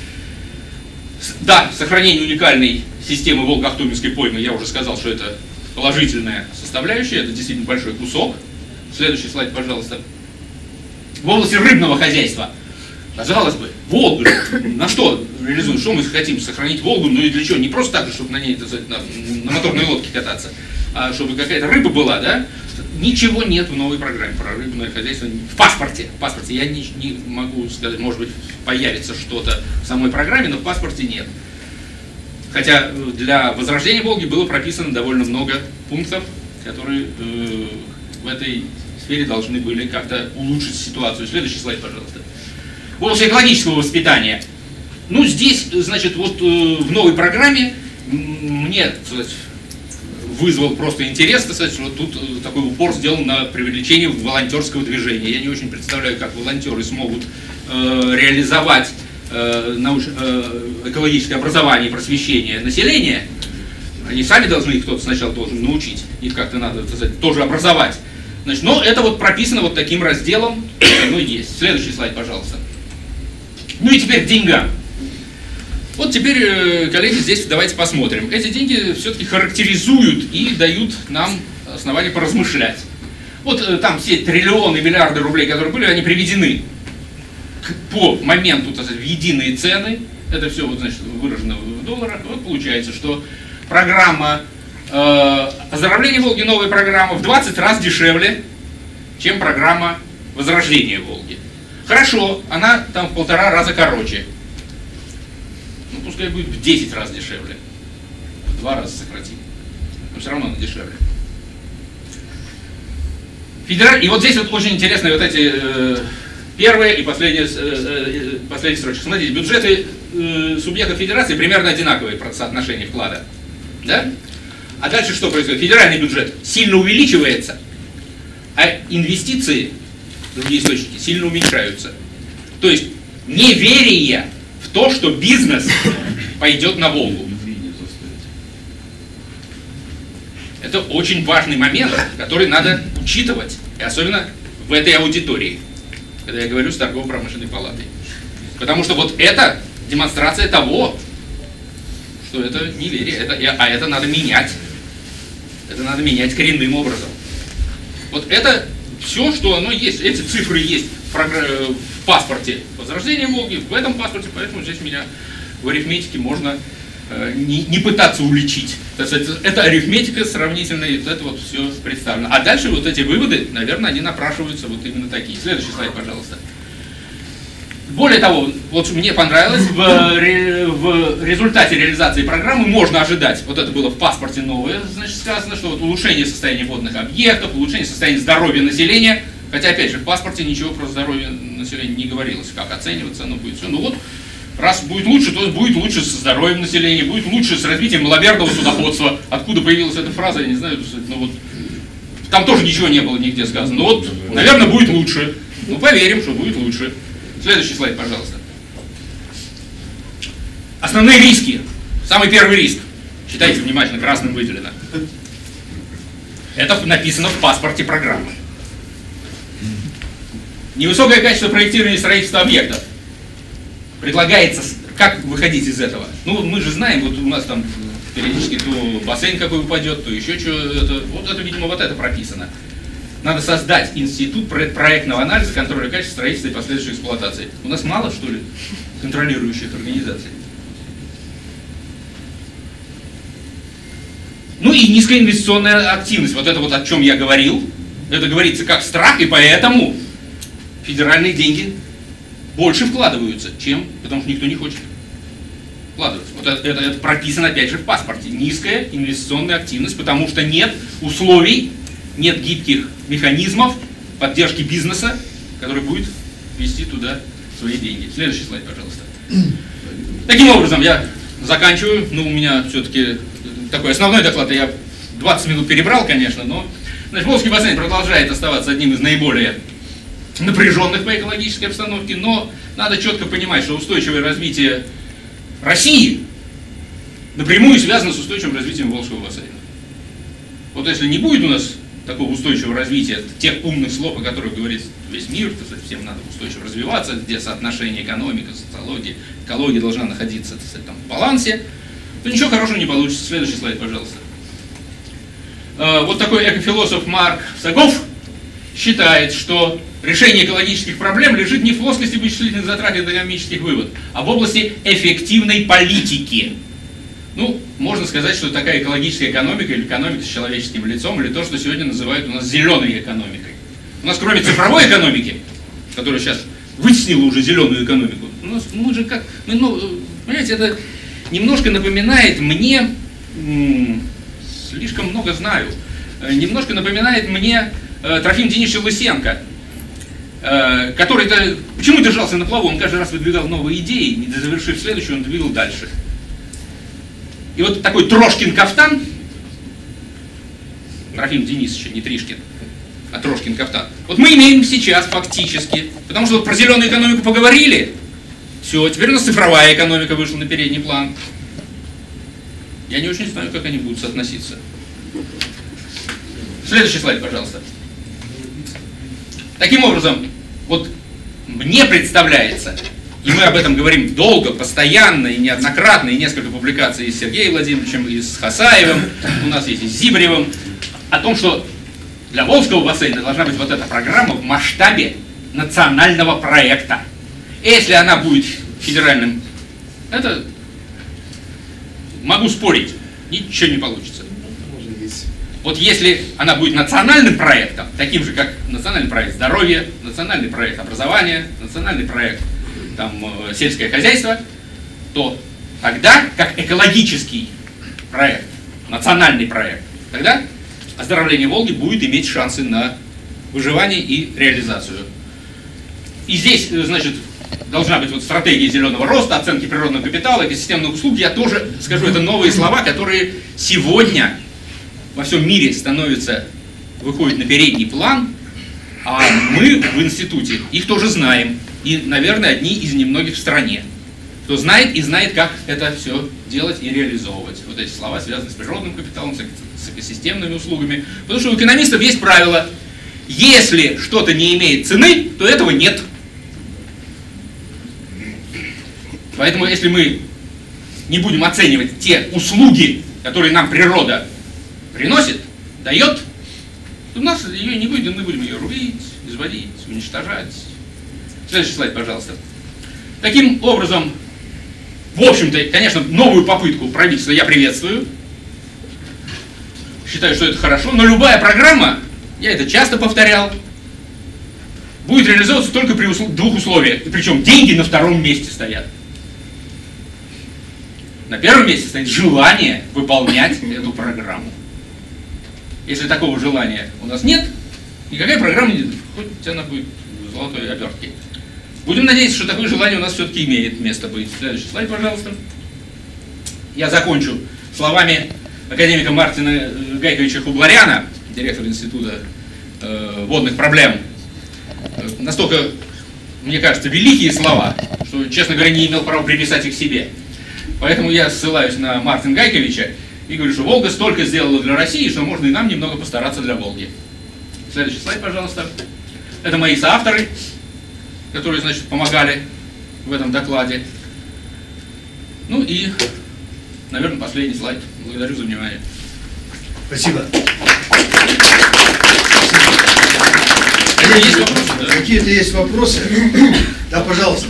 Да, сохранение уникальной системы Волго-Ахтубинской поймы, я уже сказал, что это положительная составляющая, это действительно большой кусок. Следующий слайд, пожалуйста. В области рыбного хозяйства. Казалось бы, Волгу, на что реализуем? Что мы хотим? Сохранить Волгу, ну и для чего? Не просто так, чтобы на ней, так сказать, на, на моторной лодке кататься, а чтобы какая-то рыба была, да? Ничего нет в новой программе про рыбное хозяйство. В паспорте. В паспорте я не, не могу сказать, может быть, появится что-то в самой программе, но в паспорте нет. Хотя для возрождения Волги было прописано довольно много пунктов, которые э, в этой сфере должны были как-то улучшить ситуацию. Следующий слайд, пожалуйста. В области экологического воспитания. Ну, здесь, значит, вот э, в новой программе мне, сказать, вызвал просто интерес, сказать, что тут э, такой упор сделан на привлечение волонтерского движения. Я не очень представляю, как волонтеры смогут э, реализовать э, науч, э, экологическое образование и просвещение населения. Они сами должны, их кто-то сначала должен научить, их как-то надо, так сказать, тоже образовать. Значит, но это вот прописано вот таким разделом, оно есть. Следующий слайд, пожалуйста. Ну и теперь к деньгам. Вот теперь, коллеги, здесь давайте посмотрим. Эти деньги все-таки характеризуют и дают нам основания поразмышлять. Вот там все триллионы, миллиарды рублей, которые были, они приведены к, по моменту, так сказать, в единые цены. Это все, вот, значит, выражено в долларах. Вот получается, что программа э, оздоровления Волги, новая программа, в двадцать раз дешевле, чем программа возрождения Волги. Хорошо, она там в полтора раза короче. Ну, пускай будет в десять раз дешевле. В два раза сократим. Но все равно она дешевле. Федераль... И вот здесь вот очень интересные вот эти э, первые и последние, э, э, последние строчки. Смотрите, бюджеты э, субъектов федерации примерно одинаковые про соотношение вклада. Да? А дальше что происходит? Федеральный бюджет сильно увеличивается, а инвестиции, другие источники, сильно уменьшаются. То есть неверие в то, что бизнес пойдет на Волгу. Это очень важный момент, который надо учитывать, и особенно в этой аудитории, когда я говорю с торгово-промышленной палатой. Потому что вот это демонстрация того, что это неверие, это, а это надо менять. Это надо менять коренным образом. Вот это все, что оно есть. Эти цифры есть в, в паспорте возрождения Волги, в этом паспорте, поэтому здесь меня в арифметике можно э, не, не пытаться уличить. Это, это арифметика сравнительная, вот это вот все представлено. А дальше вот эти выводы, наверное, они напрашиваются вот именно такие. Следующий слайд, пожалуйста. Более того, вот мне понравилось, в, в результате реализации программы можно ожидать, вот это было в паспорте новое, значит, сказано, что вот улучшение состояния водных объектов, улучшение состояния здоровья населения, хотя, опять же, в паспорте ничего про здоровье населения не говорилось, как оцениваться оно будет все. Ну вот, раз будет лучше, то будет лучше со здоровьем населения, будет лучше с развитием маломерного судоходства. Откуда появилась эта фраза, я не знаю, но вот там тоже ничего не было нигде сказано. Ну вот, наверное, будет лучше. Ну, поверим, что будет лучше. Следующий слайд, пожалуйста. Основные риски. Самый первый риск. Читайте внимательно, красным выделено. Это написано в паспорте программы. Невысокое качество проектирования и строительства объектов. Предлагается, как выходить из этого? Ну, мы же знаем, вот у нас там периодически то бассейн какой упадет, то еще что-то. Вот это, видимо, вот это прописано. Надо создать институт проектного анализа, контроля качества строительства и последующей эксплуатации. У нас мало, что ли, контролирующих организаций? Ну и низкоинвестиционная активность. Вот это вот о чем я говорил. Это говорится как страх, и поэтому федеральные деньги больше вкладываются, чем, потому что никто не хочет вкладываться. Вот это, это, это прописано опять же в паспорте. Низкая инвестиционная активность, потому что нет условий, нет гибких механизмов поддержки бизнеса, который будет ввести туда свои деньги. Следующий слайд, пожалуйста. Таким образом, я заканчиваю. Ну, у меня все-таки такой основной доклад, я двадцать минут перебрал, конечно, но значит, Волжский бассейн продолжает оставаться одним из наиболее напряженных по экологической обстановке, но надо четко понимать, что устойчивое развитие России напрямую связано с устойчивым развитием Волжского бассейна. Вот если не будет у нас такого устойчивого развития, тех умных слов, о которых говорит весь мир, то всем надо устойчиво развиваться, где соотношение экономика, социологии, экология должна находиться в этом балансе, то ничего хорошего не получится. Следующий слайд, пожалуйста. Вот такой экофилософ Марк Сагов считает, что решение экологических проблем лежит не в плоскости вычислительных затрат и экономических выводов, а в области эффективной политики. Ну, можно сказать, что такая экологическая экономика или экономика с человеческим лицом, или то, что сегодня называют у нас зеленой экономикой. У нас кроме цифровой экономики, которая сейчас вытеснила уже зеленую экономику, у нас, мы же как, мы, ну, понимаете, это немножко напоминает мне, слишком много знаю, немножко напоминает мне э, Трофим Денисович Лысенко, э, который-то почему держался на плаву, он каждый раз выдвигал новые идеи, не завершив следующую, он двигал дальше. И вот такой Трошкин кафтан, Трофим Денисович, не Тришкин, а Трошкин кафтан, вот мы имеем сейчас фактически, потому что вот про зеленую экономику поговорили, все, теперь у нас цифровая экономика вышла на передний план. Я не очень знаю, как они будут соотноситься. Следующий слайд, пожалуйста. Таким образом, вот мне представляется, и мы об этом говорим долго, постоянно и неоднократно, и несколько публикаций и с Сергеем Владимировичем, и с Хасаевым, у нас есть и с Зибаревым, о том, что для Волжского бассейна должна быть вот эта программа в масштабе национального проекта. И если она будет федеральным, это, могу спорить, ничего не получится. Вот если она будет национальным проектом, таким же, как национальный проект здоровья, национальный проект образования, национальный проект там, сельское хозяйство, то тогда, как экологический проект, национальный проект, тогда оздоровление Волги будет иметь шансы на выживание и реализацию. И здесь, значит, должна быть вот стратегия зеленого роста, оценки природного капитала, экосистемных услуг. Я тоже скажу, это новые слова, которые сегодня во всем мире становятся, выходят на передний план, а мы в институте их тоже знаем. И, наверное, одни из немногих в стране, кто знает и знает, как это все делать и реализовывать. Вот эти слова связаны с природным капиталом, с экосистемными услугами. Потому что у экономистов есть правило: если что-то не имеет цены, то этого нет. Поэтому, если мы не будем оценивать те услуги, которые нам природа приносит, дает, то у нас ее не будет, мы будем ее рубить, изводить, уничтожать. Следующий слайд, пожалуйста. Таким образом, в общем-то, конечно, новую попытку правительства я приветствую. Считаю, что это хорошо, но любая программа, я это часто повторял, будет реализовываться только при услов... двух условиях. И причем деньги на втором месте стоят. На первом месте стоит желание выполнять эту программу. Если такого желания у нас нет, никакая программа не... хоть она будет в золотой обертке. Будем надеяться, что такое желание у нас все-таки имеет место быть. Следующий слайд, пожалуйста. Я закончу словами академика Мартина Гайковича Хубларяна, директора Института э, водных проблем. Э, настолько, мне кажется, великие слова, что, честно говоря, не имел права приписать их себе. Поэтому я ссылаюсь на Мартина Гайковича и говорю, что Волга столько сделала для России, что можно и нам немного постараться для Волги. Следующий слайд, пожалуйста. Это мои соавторы, которые, значит, помогали в этом докладе. Ну и, наверное, последний слайд. Благодарю за внимание. Спасибо. Есть вопросы, да? Какие-то есть вопросы? Да, пожалуйста.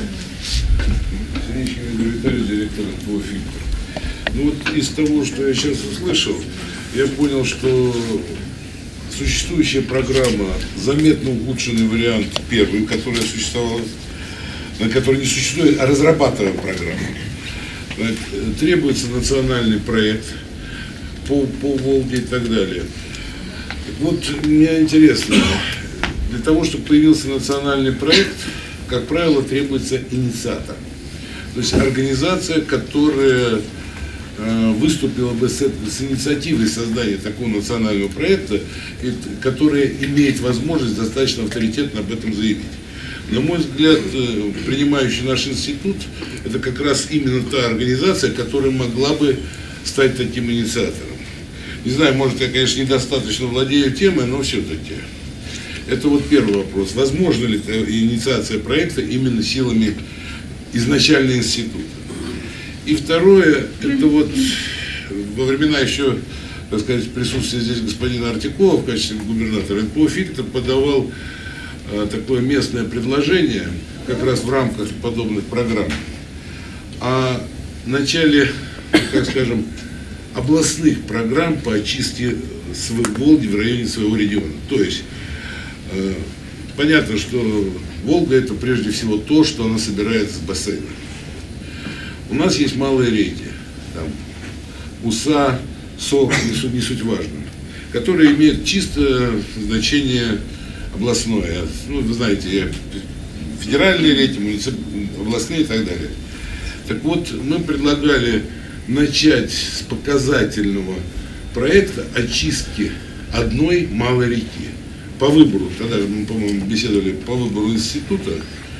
Виталий, директор эн пэ о «Фильтр». Ну вот из того, что я сейчас услышал, я понял, что существующая программа, заметно улучшенный вариант первый, который существовал, который не существует, а разрабатываем программу. Требуется национальный проект по, по Волге и так далее. Вот мне интересно, для того, чтобы появился национальный проект, как правило, требуется инициатор. То есть организация, которая э, выступила бы с, с инициативой создания такого национального проекта, и, которая имеет возможность достаточно авторитетно об этом заявить. На мой взгляд, э, принимающий наш институт, это как раз именно та организация, которая могла бы стать таким инициатором. Не знаю, может, я, конечно, недостаточно владею темой, но все-таки. Это вот первый вопрос. Возможно ли инициация проекта именно силами изначально института? И второе, это вот во времена еще, так сказать, присутствия здесь господина Артикова в качестве губернатора, эн пэ о «Фильтр» подавал а, такое местное предложение, как раз в рамках подобных программ, о начале, как скажем, областных программ по очистке Волги в районе своего региона. То есть, э, понятно, что Волга — это прежде всего то, что она собирает с бассейна. У нас есть малые реки, там, Уса, Сок, не суть, не суть важно, которые имеют чисто значение областное. Ну, вы знаете, федеральные реки, муниципальные, областные и так далее. Так вот, мы предлагали начать с показательного проекта очистки одной малой реки. По выбору, тогда мы, по-моему, беседовали по выбору института,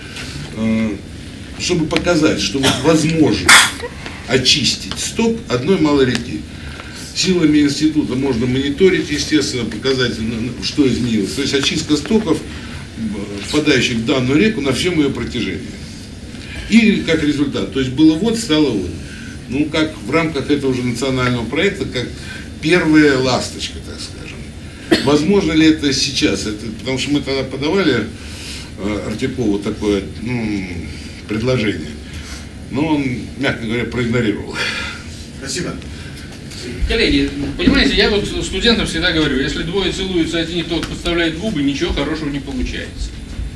чтобы показать, что вот возможно очистить сток одной малой реки. Силами института можно мониторить, естественно, показать, что изменилось. То есть очистка стоков, впадающих в данную реку, на всем ее протяжении. И как результат, то есть было вот, стало вот. Ну, как в рамках этого же национального проекта, как первая ласточка, так скажем. Возможно ли это сейчас? Это, потому что мы тогда подавали э, Артикову такое ну, предложение, но он, мягко говоря, проигнорировал. Спасибо. Коллеги, понимаете, я вот студентам всегда говорю, если двое целуются, один и тот подставляет губы, ничего хорошего не получается.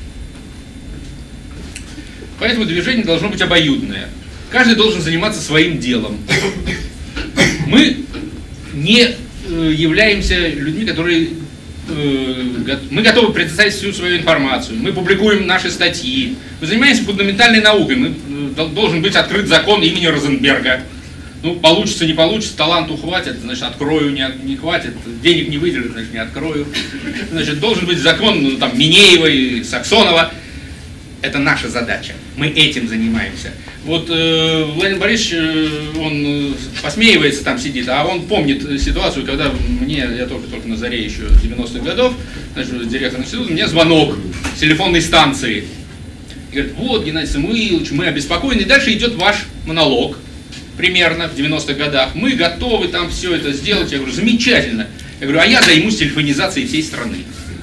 Поэтому движение должно быть обоюдное. Каждый должен заниматься своим делом. Мы не э, являемся людьми, которые... Э, мы готовы предоставить всю свою информацию. Мы публикуем наши статьи. Мы занимаемся фундаментальной наукой. Мы, э, должен быть открыт закон имени Розенберга. Ну, получится, не получится, таланту хватит, значит, открою, не, не хватит, денег не выделю, значит, не открою. Значит, должен быть закон, ну, там, Минеева и Саксонова. Это наша задача. Мы этим занимаемся. Вот э, Владимир Борисович, э, он э, посмеивается, там сидит, а он помнит ситуацию, когда мне, я только-только на заре еще девяностых годов, значит, директор института, мне звонок с телефонной станции. И говорит, вот, Геннадий Самуилович, мы обеспокоены. И дальше идет ваш монолог, примерно в девяностых годах. Мы готовы там все это сделать. Я говорю, замечательно. Я говорю, а я займусь телефонизацией всей страны.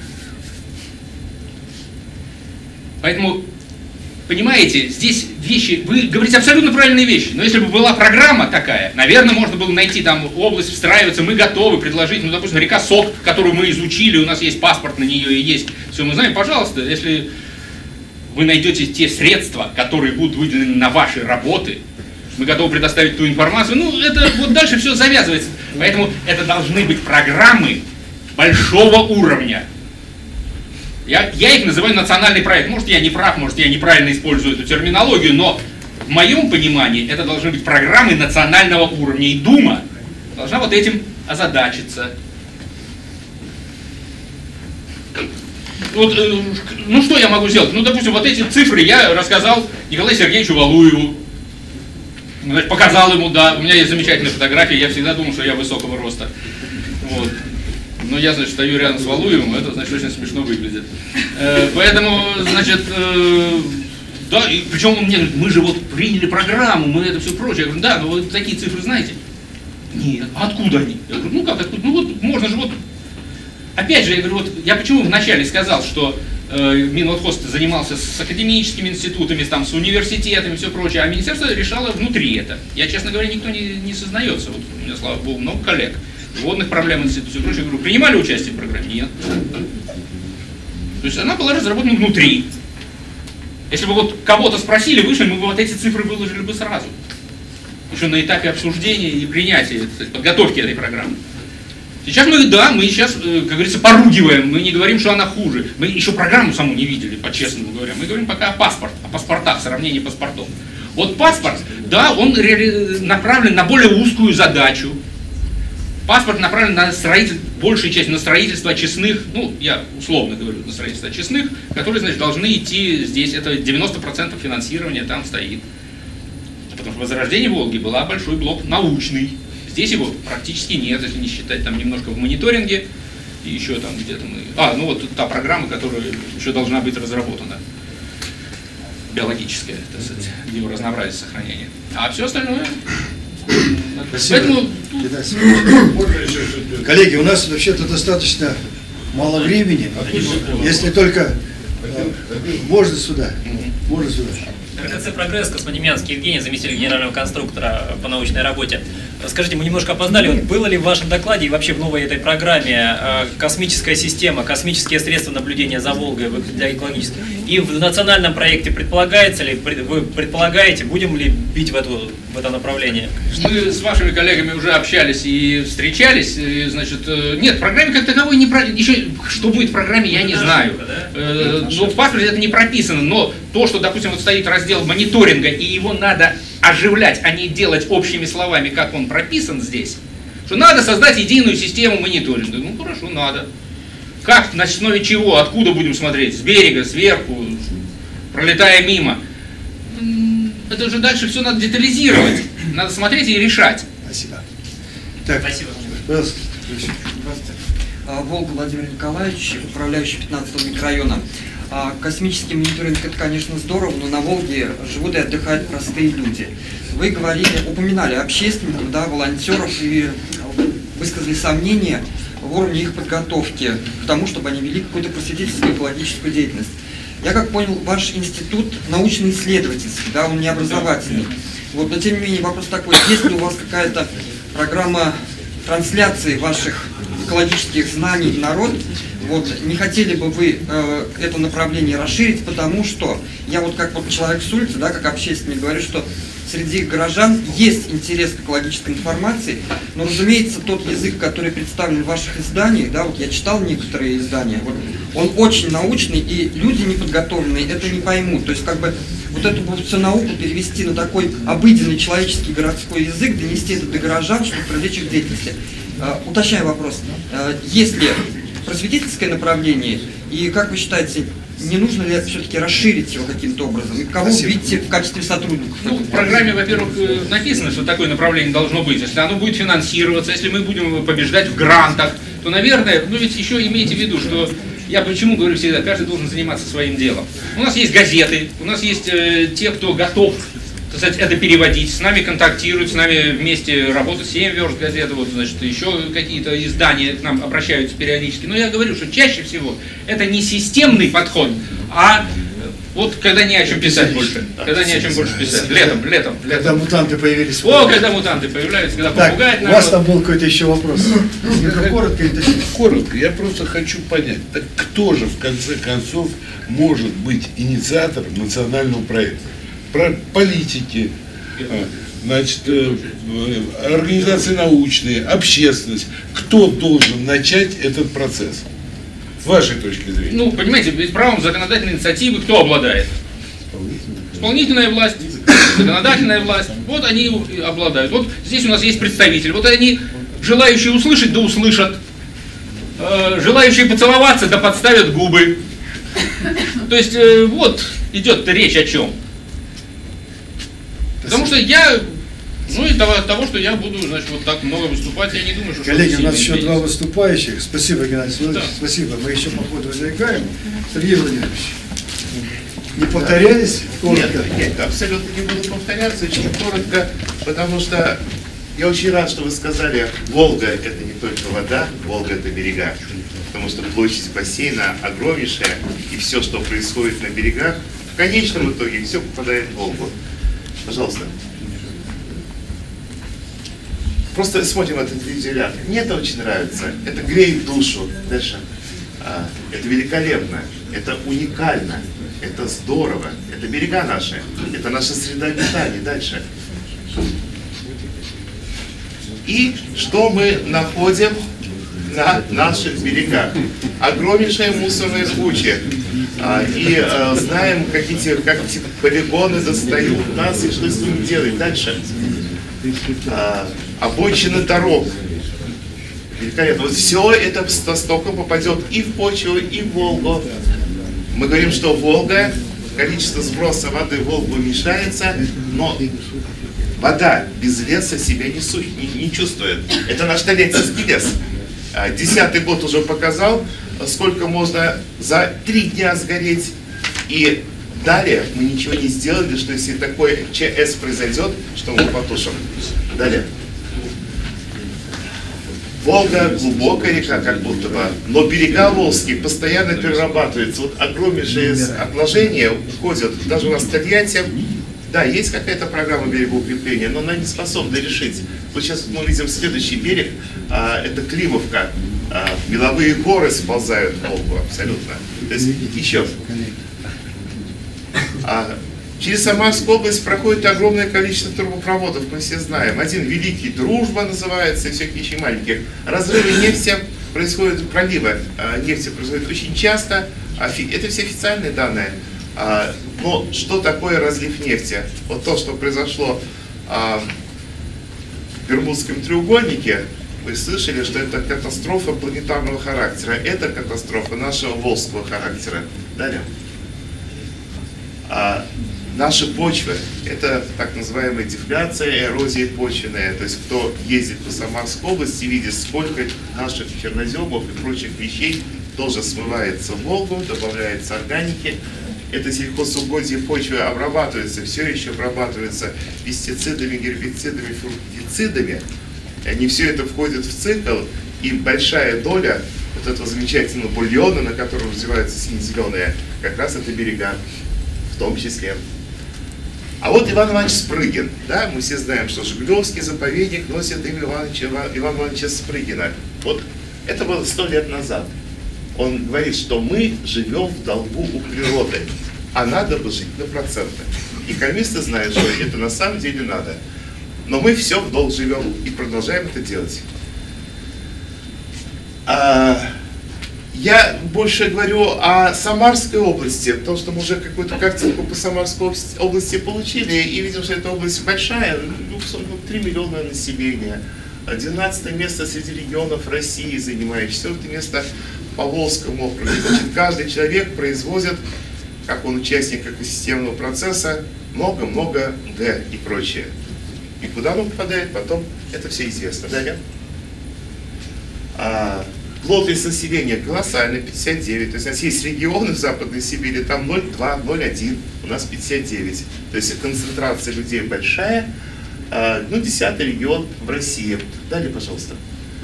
Поэтому, понимаете, здесь вещи, вы говорите абсолютно правильные вещи, но если бы была программа такая, наверное, можно было найти там область, встраиваться, мы готовы предложить, ну, допустим, река Сок, которую мы изучили, у нас есть паспорт на нее и есть, все мы знаем, пожалуйста, если вы найдете те средства, которые будут выделены на ваши работы, мы готовы предоставить ту информацию, ну, это вот дальше все завязывается, поэтому это должны быть программы большого уровня. Я, я их называю национальный проект. Может, я не прав, может, я неправильно использую эту терминологию, но в моем понимании это должны быть программы национального уровня. И Дума должна вот этим озадачиться. Вот, э, ну что я могу сделать? Ну, допустим, вот эти цифры я рассказал Николаю Сергеевичу Валуеву. Значит, показал ему, да, у меня есть замечательные фотографии, я всегда думал, что я высокого роста. Вот. Но я, значит, стою рядом с Валуевым, это, значит, очень смешно выглядит. Э, поэтому, значит, э, да, и причем он мне говорит, мы же вот приняли программу, мы это все прочее. Я говорю, да, но вы такие цифры знаете? Нет. А откуда они? Я говорю, ну как, откуда? Ну вот, можно же вот. Опять же, я говорю, вот я почему вначале сказал, что э, Минводхоз занимался с академическими институтами, там, с университетами и все прочее, а министерство решало внутри это. Я, честно говоря, никто не, не сознается. Вот у меня, слава богу, много коллег. Водных проблем института и все прочее. Я говорю, принимали участие в программе? Нет. То есть она была разработана внутри. Если бы вот кого-то спросили, вышли, мы бы вот эти цифры выложили бы сразу. Еще на этапе обсуждения и принятия, подготовки этой программы. Сейчас мы, да, мы сейчас, как говорится, поругиваем, мы не говорим, что она хуже. Мы еще программу саму не видели, по-честному говоря. Мы говорим пока о паспорт, о паспортах, сравнении паспортов. Вот паспорт, да, он направлен на более узкую задачу. Паспорт направлен на строительство, большая часть на строительство очистных, ну, я условно говорю, на строительство очистных, которые, значит, должны идти здесь, это девяносто процентов финансирования там стоит. Потому что в Возрождении Волги был большой блок научный. Здесь его практически нет, если не считать там немножко в мониторинге, и еще там где-то мы... А, ну вот та программа, которая еще должна быть разработана. Биологическая, так сказать, биоразнообразие сохранения. А все остальное... Спасибо. Поэтому... Коллеги, у нас вообще-то достаточно мало времени. Если только... Можно сюда. Можно сюда. РКЦ «Прогресс», Космодемьянский Евгений, заместитель генерального конструктора по научной работе. Скажите, мы немножко опоздали, вот было ли в вашем докладе и вообще в новой этой программе э, космическая система, космические средства наблюдения за Волгой для экологических? И в национальном проекте предполагается ли, вы предполагаете, будем ли бить в, эту, в это направление? Мы с вашими коллегами уже общались и встречались, и, значит, нет, в программе как таковой не про... еще что будет в программе, я не знаю. Э, но в паспорте это не прописано, но то, что, допустим, вот стоит раздел мониторинга, и его надо оживлять, а не делать общими словами, как он прописан здесь, что надо создать единую систему мониторинга. Ну хорошо, надо. Как, на основе чего, откуда будем смотреть? С берега, сверху, пролетая мимо. Это же дальше все надо детализировать. Надо смотреть и решать. Спасибо. Так, спасибо. Пожалуйста. Здравствуйте. Волга Владимир Николаевич, управляющий пятнадцатого микрорайона. Космический мониторинг — это, конечно, здорово, но на Волге живут и отдыхают простые люди. Вы говорили, упоминали общественников, да, волонтеров, и высказали сомнения в уровне их подготовки к тому, чтобы они вели какую-то просветительскую экологическую деятельность. Я как понял, ваш институт научно-исследовательский, да, он не образовательный. Вот, но тем не менее вопрос такой, есть ли у вас какая-то программа трансляции ваших экологических знаний в народ? Вот, не хотели бы вы э, это направление расширить, потому что я вот как вот человек с улицы, да, как общественник, говорю, что среди горожан есть интерес к экологической информации, но, разумеется, тот язык, который представлен в ваших изданиях, да, вот я читал некоторые издания, вот, он очень научный, и люди неподготовленные это не поймут. То есть, как бы, вот эту всю науку перевести на такой обыденный человеческий городской язык, донести это до горожан, чтобы привлечь их к деятельности. Э, уточняю вопрос. Э, есть ли просветительское направление, и как вы считаете, не нужно ли все-таки расширить его каким-то образом? И кого Спасибо. видите в качестве сотрудников? Ну, в программе, во-первых, написано, что такое направление должно быть. Если оно будет финансироваться, если мы будем побеждать в грантах, то, наверное, ну ведь еще имейте в виду, что я почему говорю всегда, каждый должен заниматься своим делом. У нас есть газеты, у нас есть э, те, кто готов, так сказать, это переводить, с нами контактируют, с нами вместе работают, семь верст газеты, вот, значит, еще какие-то издания к нам обращаются периодически. Но я говорю, что чаще всего это не системный подход, а вот когда не о чем писать больше, когда не о чем больше писать, летом, летом, Когда летом. мутанты появились. О, когда мутанты появляются, когда Так, попугают у вас народ. там был какой-то еще вопрос. Если коротко и точнее. Коротко, я просто хочу понять, так кто же в конце концов может быть инициатором национального проекта? Про политики, значит, организации научные, общественность. Кто должен начать этот процесс? С вашей точки зрения. Ну, понимаете, ведь правом законодательной инициативы кто обладает? Исполнительная власть, законодательная власть. Вот они обладают. Вот здесь у нас есть представители. Вот они, желающие услышать, да услышат. Желающие поцеловаться, да подставят губы. То есть, вот идет речь о чем. Потому что я Ну и того, от того, что я буду, значит, вот так много выступать, я не думаю, что... Коллеги, что-то у нас еще сильно два изменится. выступающих. Спасибо, Геннадий Владимирович. Да. Спасибо. Мы еще по ходу возникаем. Сергей Владимирович, не повторялись? Коротко. Нет, нет, абсолютно не буду повторяться, очень коротко, потому что я очень рад, что вы сказали, Волга это не только вода, Волга это берега, потому что площадь бассейна огромнейшая, и все, что происходит на берегах, в конечном итоге все попадает в Волгу. Пожалуйста. Просто смотрим этот видеоряд. Мне это очень нравится, это греет душу. Дальше. А, это великолепно, это уникально. Это здорово. Это берега наши. Это наша среда обитания. Дальше. И что мы находим на наших берегах? Огромнейшие мусорные кучи. А, и а, знаем, как эти, как эти полигоны достают нас и что с ними делать. Дальше. А, обочины дорог. Великолепно. Вот все это со стоком попадет и в почву, и в Волгу. Мы говорим, что Волга, количество сброса воды в Волгу уменьшается, но вода без леса себя не, су, не, не чувствует. Это наш Тольяттинский лес. Десятый год уже показал, сколько можно за три дня сгореть. И далее мы ничего не сделали, что если такой ЧС произойдет, что мы потушим. Далее. Волга глубокая река, как будто бы, но берега волжские постоянно перерабатываются. Вот огромнейшие отложения уходят. Даже у нас в Тольятти, да, есть какая-то программа берегоукрепления, но она не способна решить. Вот сейчас мы видим следующий берег, а, это Климовка. А, меловые горы сползают в Волгу абсолютно. То есть еще. А, через Самарскую область проходит огромное количество трубопроводов, мы все знаем. Один великий, Дружба называется, и всякие еще маленьких. Разрывы нефти происходят, проливы нефти происходят очень часто. Это все официальные данные. Но что такое разлив нефти? Вот то, что произошло в Бермудском треугольнике, вы слышали, что это катастрофа планетарного характера. Это катастрофа нашего волжского характера. Далее. Наши почвы, это так называемая дефляция, эрозия почвенная. То есть кто ездит по Самарской области, видит, сколько наших черноземов и прочих вещей тоже смывается в Волгу, добавляется органики. Это сельхозугодие почвы обрабатывается, все еще обрабатывается пестицидами, гербицидами, фунгицидами. И они все это входят в цикл, и большая доля вот этого замечательного бульона, на котором развиваются сине-зеленые, как раз это берега, в том числе. А вот Иван Иванович Спрыгин, да, мы все знаем, что Жигулевский заповедник носит имя Ивановича, Ивана Ивановича Спрыгина. Вот это было сто лет назад. Он говорит, что мы живем в долгу у природы, а надо бы жить на проценты. Экономисты знают, что это на самом деле надо. Но мы все в долг живем и продолжаем это делать. А, я больше говорю о Самарской области, потому что мы уже какую-то картинку по Самарской области получили, и видим, что эта область большая, ну, три миллиона населения. двенадцатое место среди регионов России занимает, четвертое место по Волжскому округу. Значит, каждый человек производит, как он участник экосистемного процесса, много-много Г и прочее. И куда он попадает, потом это все известно. Далее. А, плотность населения колоссальная, пятьдесят девять. То есть у нас есть регионы в Западной Сибири, там ноль целых два, ноль целых один, у нас пятьдесят девять. То есть концентрация людей большая. А, ну, десятый регион в России. Далее, пожалуйста.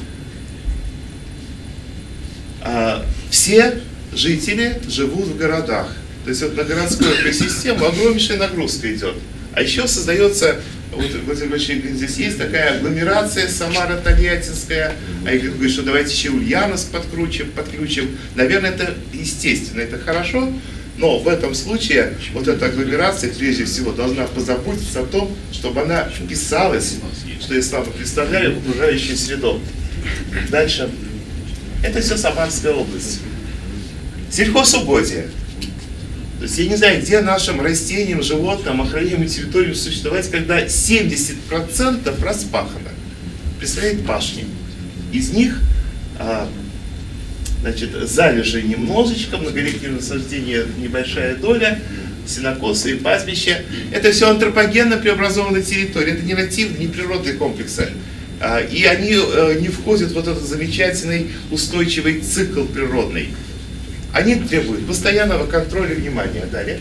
А, все жители живут в городах. То есть вот на городскую экосистему огромнейшая нагрузка идет. А еще создается, вот, вот здесь есть такая агломерация Самара-Тольяттинская, а я говорю, что давайте еще Ульяновск подключим, подключим. Наверное, это естественно, это хорошо, но в этом случае вот эта агломерация прежде всего должна позаботиться о том, чтобы она вписалась, что я слабо представляю, в окружающую среду. Дальше. Это все Самарская область. Сельхозугодие. То есть я не знаю, где нашим растениям, животным, охраняемым территориям существовать, когда семьдесят процентов распахано. Представляете, пашни. Из них а, значит, залежи немножечко, многолетнее насаждение небольшая доля, сенокосы и пастбища. Это все антропогенно преобразованные территории, это не нативные, не природные комплексы. И они не входят в вот этот замечательный устойчивый цикл природный. Они требуют постоянного контроля и внимания. Далее.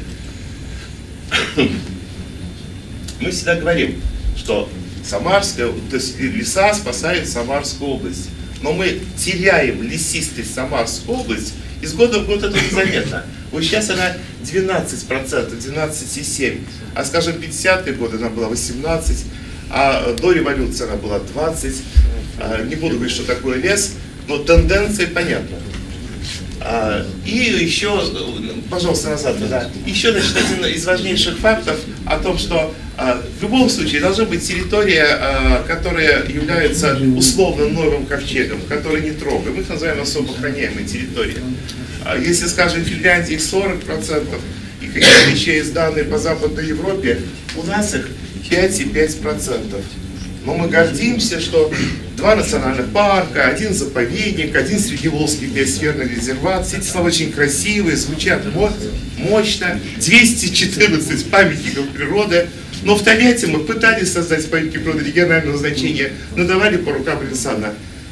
Мы всегда говорим, что Самарская, то есть леса спасают Самарскую область. Но мы теряем лесистость Самарской области из года в год, это незаметно. Вот сейчас она двенадцать процентов, двенадцать целых семь десятых, а скажем, пятидесятые годы она была восемнадцать процентов, а до революции она была двадцать процентов. Не буду говорить, что такое лес, но тенденция понятна. И еще, пожалуйста, назад, да. Еще, значит, один из важнейших фактов о том, что в любом случае должна быть территория, которая является условно новым ковчегом, который не трогаем. Мы их называем особо охраняемой территорией. Если, скажем, в Финляндии их сорок процентов, и какие-то еще есть данные по Западной Европе, у нас их пять целых пять десятых процента. Но мы гордимся, что два национальных парка, один заповедник, один Средневолжский биосферный резерват. Все эти слова очень красивые, звучат мощно. двести четырнадцать памятников природы. Но в Тольятти мы пытались создать памятники природы регионального значения, но давали по рукам Ренессана.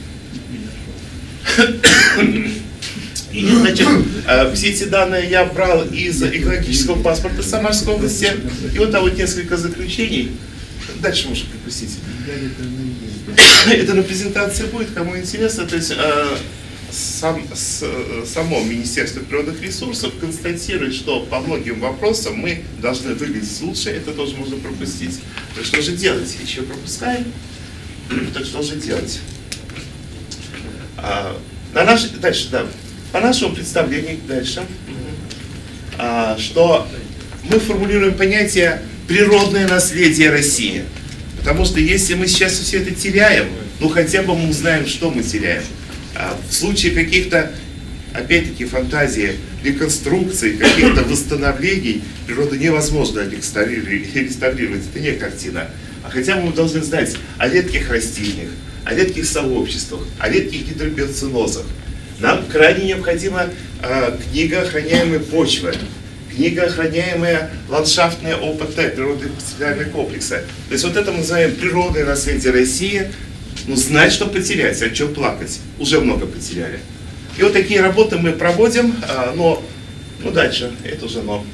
И, значит, все эти данные я брал из экологического паспорта Самарской области. И вот там вот несколько заключений. Дальше можно припустить. Это на презентации будет, кому интересно. То есть э, сам, с, само Министерство природных ресурсов констатирует, что по многим вопросам мы должны выглядеть лучше. Это тоже можно пропустить. Так что же делать? Еще пропускаем. Так что же делать? А, на наш, дальше, да. По нашему представлению, дальше, а, что мы формулируем понятие природное наследие России. Потому что если мы сейчас все это теряем, ну хотя бы мы узнаем, что мы теряем. А в случае каких-то, опять-таки, фантазий, реконструкций, каких-то восстановлений, природу невозможно реставрировать. Это не картина. А хотя бы мы должны знать о редких растениях, о редких сообществах, о редких гидробиоценозах. Нам крайне необходима э, книга охраняемой почвы. Книга, охраняемая ландшафтная ОПТ, природно-специальные комплексы. То есть вот это мы называем природное наследие России. Ну, знать, что потерять, о чем плакать. Уже много потеряли. И вот такие работы мы проводим, но, ну дальше, это уже но.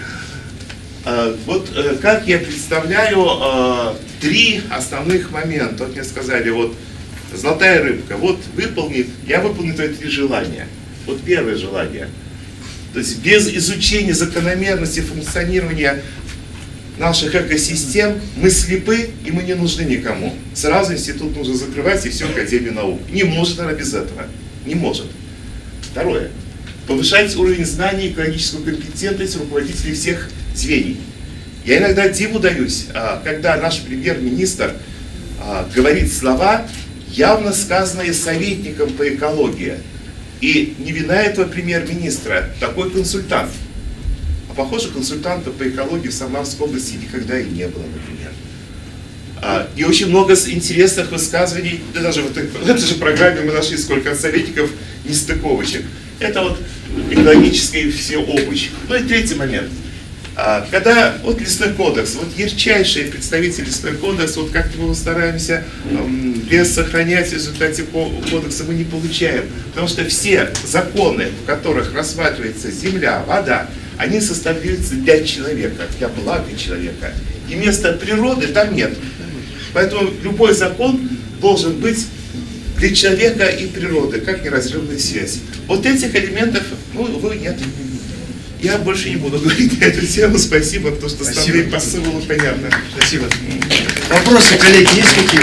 Вот как я представляю три основных момента. Вот мне сказали, вот золотая рыбка, вот выполнит, я выполню твои три желания. Вот первое желание. То есть без изучения закономерности функционирования наших экосистем мы слепы и мы не нужны никому. Сразу институт нужно закрывать и все Академию наук. Не может она без этого. Не может. Второе. Повышать уровень знаний и экологическую компетентность руководителей всех звений. Я иногда диву даюсь, когда наш премьер-министр говорит слова, явно сказанные советником по экологии. И не вина этого премьер-министра, такой консультант. А похоже, консультанта по экологии в Самарской области никогда и не было, например. А, и очень много интересных высказываний, да даже в этой, в этой же программе мы нашли сколько советников нестыковочек. Это вот экологический всеобщий. Ну и третий момент. А, когда вот лесной кодекс, вот ярчайшие представители лесной кодекс, вот как-то мы стараемся эм, лес сохранять, в результате кодекса мы не получаем. Потому что все законы, в которых рассматривается земля, вода, они составляются для человека, для блага человека. И места природы там нет. Поэтому любой закон должен быть для человека и природы, как неразрывная связь. Вот этих элементов, ну, увы, нет. Я больше не буду говорить на эту тему. Спасибо, потому что основные посылы было понятно. Спасибо. Вопросы, коллеги, есть какие?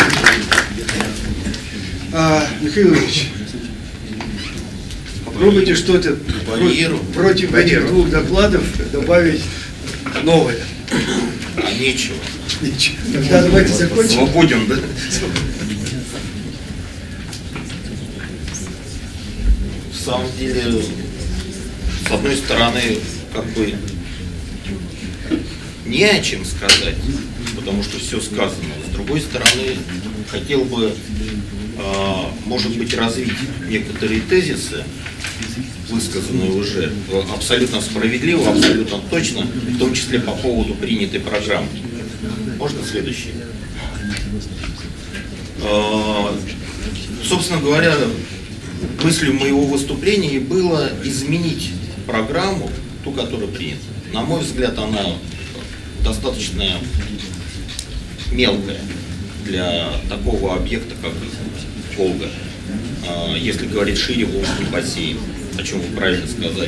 А, Михаил Ильич, попробуйте что-то против этих двух докладов добавить новое. А нечего. Нечего. Тогда давайте закончим. Мы будем, да? В самом деле, с одной стороны, как бы не о чем сказать, потому что все сказано. С другой стороны, хотел бы, может быть, развить некоторые тезисы высказанные уже абсолютно справедливо, абсолютно точно, в том числе по поводу принятой программы. Можно следующее? Собственно говоря, мыслью моего выступления было изменить программу, ту, которая принята. На мой взгляд, она достаточно мелкая для такого объекта, как Волга. Если говорить шире, Волжский бассейн, о чем вы правильно сказали.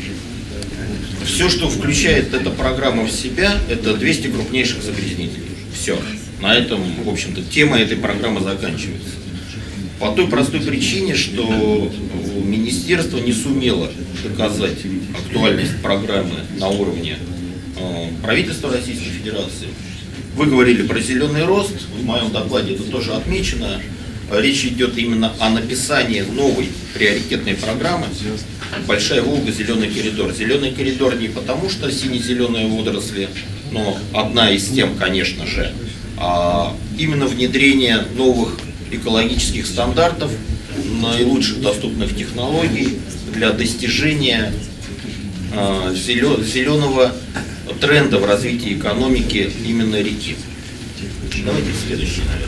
Все, что включает эта программа в себя, это двести крупнейших загрязнителей. Все. На этом, в общем-то, тема этой программы заканчивается. По той простой причине, что министерство не сумело доказать актуальность программы на уровне э, правительства Российской Федерации. Вы говорили про зеленый рост, в моем докладе это тоже отмечено. Речь идет именно о написании новой приоритетной программы «Большая Волга. Зеленый коридор». Зеленый коридор не потому, что сине-зеленые водоросли, но одна из тем, конечно же, а именно внедрение новых экологических стандартов, наилучших доступных технологий для достижения э, зеленого тренда в развитии экономики именно реки. Давайте следующий, наверное.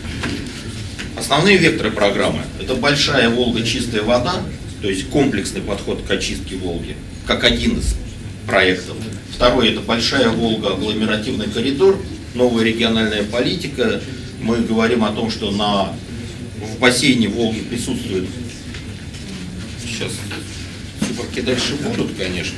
Основные векторы программы – это большая Волга, чистая вода, то есть комплексный подход к очистке Волги, как один из проектов. Второй – это большая Волга, агломеративный коридор, новая региональная политика. Мы говорим о том, что на, в бассейне Волги присутствует, сейчас циферки дальше будут, конечно,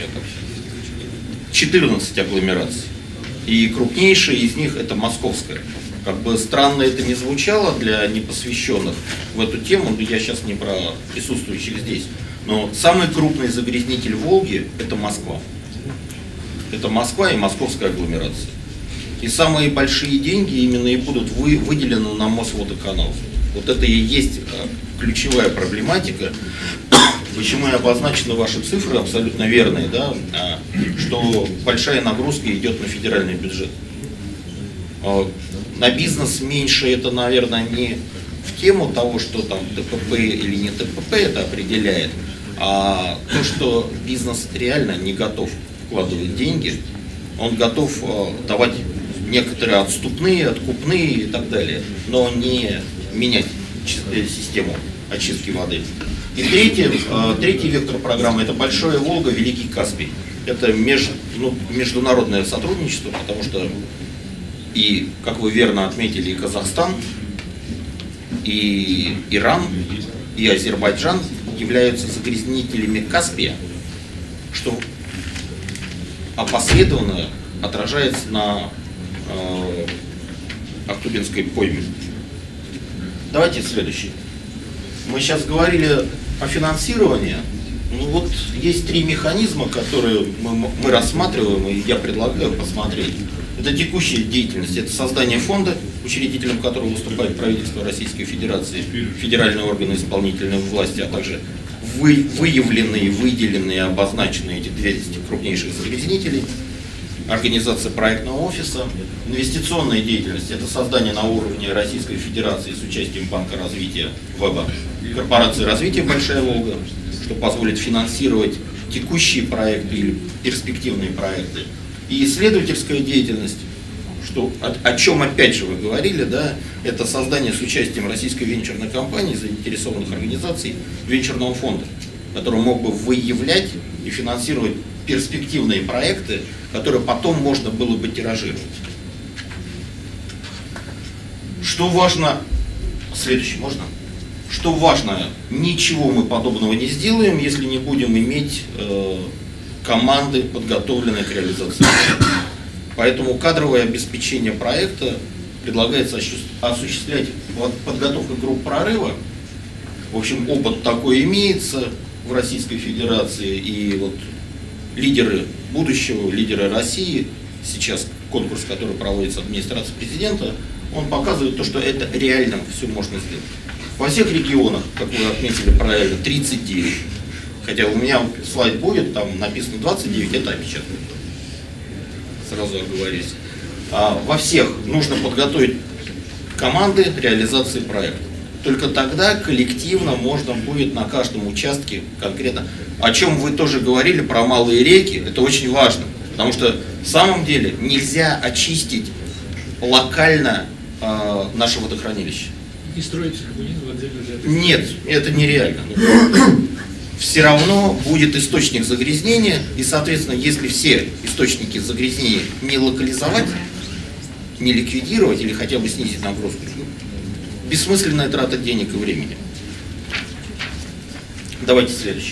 четырнадцать агломераций. И крупнейшая из них это московская. Как бы странно это не звучало для непосвященных в эту тему, но я сейчас не про присутствующих здесь. Но самый крупный загрязнитель Волги это Москва. Это Москва и московская агломерация. И самые большие деньги именно и будут вы, выделены на Мосводоканал. Вот это и есть ключевая проблематика, почему и обозначены ваши цифры абсолютно верные, да, что большая нагрузка идет на федеральный бюджет. На бизнес меньше это, наверное, не в тему того, что там ТПП или не ТПП это определяет, а то, что бизнес реально не готов вкладывать деньги, он готов давать некоторые отступные, откупные и так далее, но не менять систему очистки воды. И третий, третий вектор программы – это Большая Волга, Великий Каспий. Это меж, ну, международное сотрудничество, потому что и, как вы верно отметили, и Казахстан, и Иран, и Азербайджан являются загрязнителями Каспия, что опосредованно отражается на э, Ахтубинской пойме. Давайте следующий. Мы сейчас говорили о финансировании. Ну вот есть три механизма, которые мы, мы рассматриваем, и я предлагаю посмотреть. Это текущая деятельность, это создание фонда, учредителем которого выступает правительство Российской Федерации, федеральные органы исполнительной власти, а также вы, выявленные, выделенные, обозначенные эти двести крупнейших загрязнителей, организация проектного офиса, инвестиционная деятельность, это создание на уровне Российской Федерации с участием Банка развития ВЭБа, корпорации развития Большая Волга, что позволит финансировать текущие проекты или перспективные проекты. И исследовательская деятельность, что, о, о чем опять же вы говорили, да, это создание с участием российской венчурной компании, заинтересованных организаций, венчурного фонда, который мог бы выявлять и финансировать перспективные проекты, которые потом можно было бы тиражировать. Что важно, следующий можно? Что важно, ничего мы подобного не сделаем, если не будем иметь э, команды, подготовленные к реализации. Поэтому кадровое обеспечение проекта предлагается осуществлять подготовку групп прорыва. В общем, опыт такой имеется в Российской Федерации, и вот лидеры будущего, лидеры России, сейчас конкурс, который проводится администрацией президента, он показывает то, что это реально все можно сделать. Во всех регионах, как вы отметили правильно, тридцать девять. Хотя у меня слайд будет, там написано двадцать девять, это опечатано. Сразу оговорюсь. А во всех нужно подготовить команды реализации проекта. только тогда коллективно можно будет на каждом участке конкретно, о чем вы тоже говорили, про малые реки, это очень важно, потому что в самом деле нельзя очистить локально э, наше водохранилище. И строить вниз в отдельно взятый. Нет, это нереально. Все равно будет источник загрязнения, и, соответственно, если все источники загрязнения не локализовать, не ликвидировать или хотя бы снизить нагрузку, бессмысленная трата денег и времени. Давайте следующий.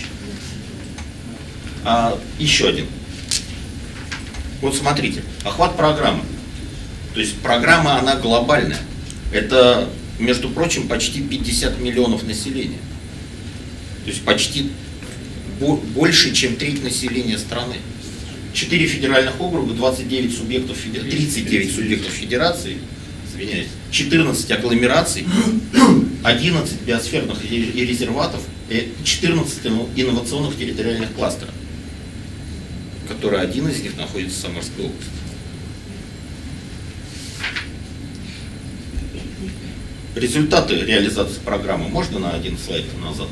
А, еще один. Вот смотрите, охват программы. То есть программа, она глобальная. Это, между прочим, почти пятьдесят миллионов населения. То есть почти больше, чем треть населения страны. четыре федеральных округа, двадцать девять субъектов, тридцать девять субъектов федерации, извиняюсь, четырнадцать агломераций, одиннадцать биосферных и резерватов, и четырнадцать инновационных территориальных кластеров, которые один из них находится в Самарской области. Результаты реализации программы можно на один слайд назад?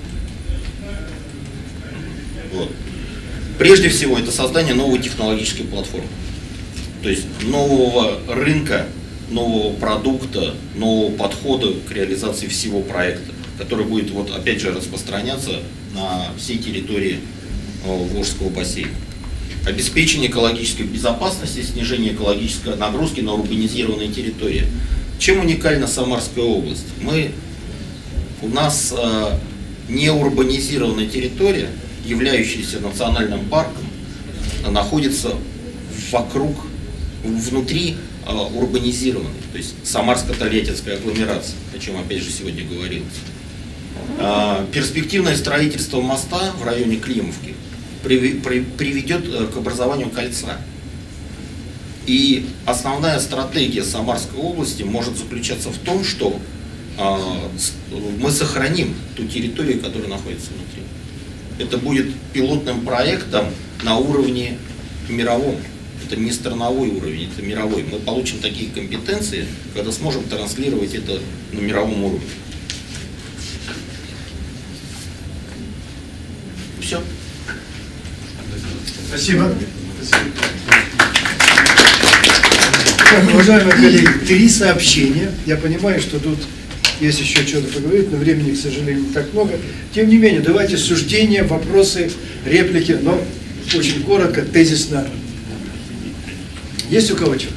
Вот. Прежде всего, это создание новой технологической платформы. То есть нового рынка, нового продукта, нового подхода к реализации всего проекта, который будет, вот, опять же, распространяться на всей территории Волжского бассейна. Обеспечение экологической безопасности, снижение экологической нагрузки на урбанизированные территории. Чем уникальна Самарская область? Мы, у нас э, не урбанизированная территория, являющаяся национальным парком, находится вокруг, внутри э, урбанизированной, то есть Самарско-Тольяттинская агломерация, о чем опять же сегодня говорилось. Э, перспективное строительство моста в районе Климовки при, при, приведет э, к образованию кольца. И основная стратегия Самарской области может заключаться в том, что э, мы сохраним ту территорию, которая находится внутри. Это будет пилотным проектом на уровне мировом. Это не страновой уровень, это мировой. Мы получим такие компетенции, когда сможем транслировать это на мировом уровне. Все. Спасибо. Спасибо. Так, уважаемые коллеги, три сообщения. Я понимаю, что тут есть еще что-то поговорить, но времени, к сожалению, не так много. Тем не менее, давайте суждения, вопросы, реплики, но очень коротко, тезисно. Есть у кого что?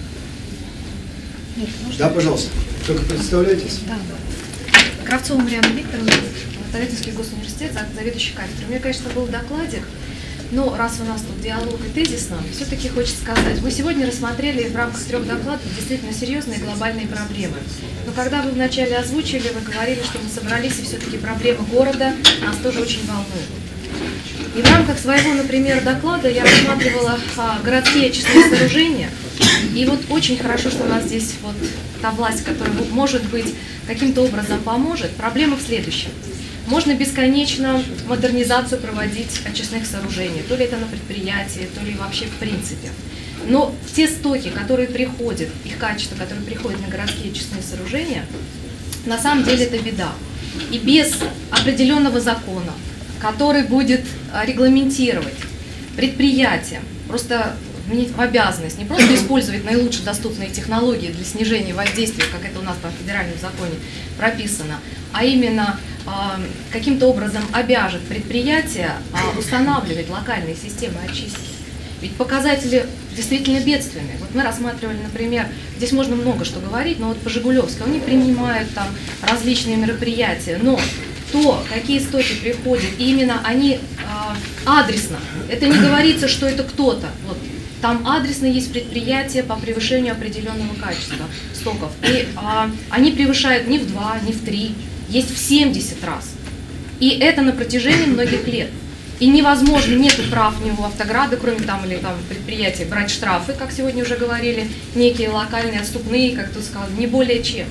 Да, пожалуйста. Только представляйтесь. Да. Кравцова Марьяна Викторовна, Тольяттинский госуниверситет, заведующий кафедрой. У меня, конечно, был докладик, но раз у нас тут диалог и тезисно, все-таки хочется сказать, мы сегодня рассмотрели в рамках трех докладов действительно серьезные глобальные проблемы. Но когда вы вначале озвучили, вы говорили, что мы собрались, и все-таки проблемы города нас тоже очень волнуют. И в рамках своего, например, доклада я рассматривала а, городские очистные сооружения. И вот очень хорошо, что у нас здесь вот та власть, которая, может быть, каким-то образом поможет. Проблема в следующем. Можно бесконечно модернизацию проводить очистных сооружений, то ли это на предприятии, то ли вообще в принципе. Но те стоки, которые приходят, их качество, которые приходят на городские очистные сооружения, на самом деле это беда. И без определенного закона, который будет регламентировать предприятиям, просто вменить в обязанность не просто использовать наилучшие доступные технологии для снижения воздействия, как это у нас по федеральному законе прописано, а именно э, каким-то образом обяжет предприятия э, устанавливать локальные системы очистки. Ведь показатели действительно бедственные. Вот мы рассматривали, например, здесь можно много что говорить, но вот по Жигулевской они принимают там различные мероприятия, но то, какие стоки приходят, и именно они э, адресно, это не говорится, что это кто-то. Вот, там адресно есть предприятия по превышению определенного качества стоков. И а, они превышают не в два, не в три, есть в семьдесят раз. И это на протяжении многих лет. И невозможно, нету прав ни у Автограда, кроме там или там предприятия, брать штрафы, как сегодня уже говорили, некие локальные отступные, как тут сказал, не более чем.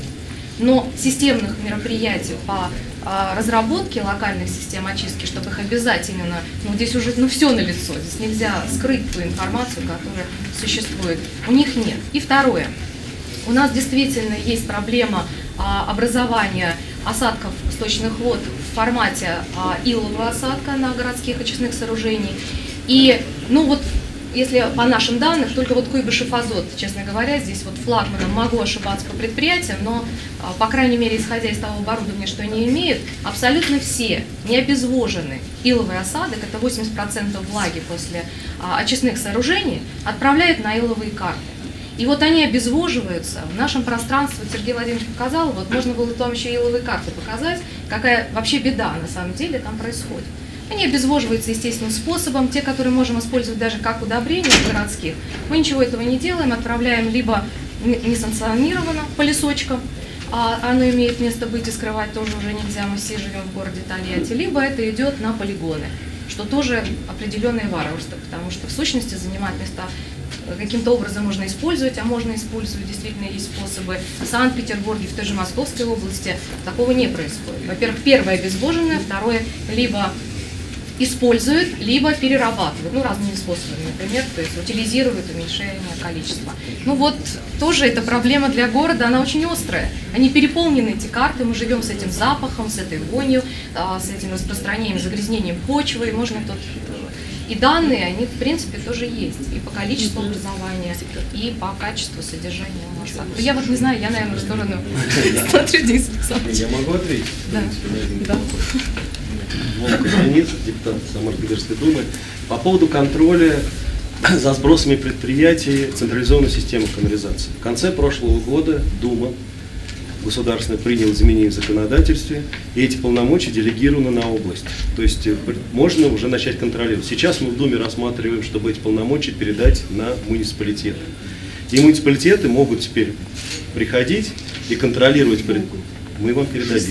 Но системных мероприятий по а, разработке локальных систем очистки, чтобы их обязательно, ну здесь уже ну, все налицо, здесь нельзя скрыть ту информацию, которая существует, у них нет. И второе, у нас действительно есть проблема а, образования осадков сточных вод в формате а, илового осадка на городских очистных сооружениях. И, ну вот, если по нашим данным, только вот Куйбышев Азот, честно говоря, здесь вот флагманом, могу ошибаться по предприятиям, но, по крайней мере, исходя из того оборудования, что они имеют, абсолютно все не обезвоженный иловый осадок, это восемьдесят процентов влаги после а, очистных сооружений, отправляют на иловые карты. И вот они обезвоживаются в нашем пространстве. Сергей Владимирович показал, вот можно было там еще иловые карты показать, какая вообще беда на самом деле там происходит. Они обезвоживаются естественным способом, те, которые можем использовать даже как удобрения городских. Мы ничего этого не делаем, отправляем либо несанкционированно по лесочкам, а оно имеет место быть и скрывать тоже уже нельзя, мы все живем в городе Тольятти, либо это идет на полигоны, что тоже определенное варварство, потому что в сущности занимать места каким-то образом можно использовать, а можно использовать, действительно есть способы. В Санкт-Петербурге, в той же Московской области такого не происходит. Во-первых, первое обезвоженное, второе либо используют, либо перерабатывают, ну, разными способами, например, то есть утилизируют уменьшение количества. Ну вот, тоже эта проблема для города, она очень острая. Они переполнены, эти карты, мы живем с этим запахом, с этой вонью, с этим распространением, загрязнением почвы, и можно тут... И данные, они, в принципе, тоже есть, и по количеству образования, и по качеству содержания осадков. Я вот не знаю, я, наверное, в сторону смотрю, Денис Александрович. Я могу ответить? Да. Да. Волков Денис, депутат Самар-Петербургской думы. По поводу контроля за сбросами предприятий централизованной системы канализации. В конце прошлого года Дума государственная приняла изменения в законодательстве, и эти полномочия делегированы на область. То есть можно уже начать контролировать. Сейчас мы в Думе рассматриваем, чтобы эти полномочия передать на муниципалитеты. И муниципалитеты могут теперь приходить и контролировать. Мы вам передадим.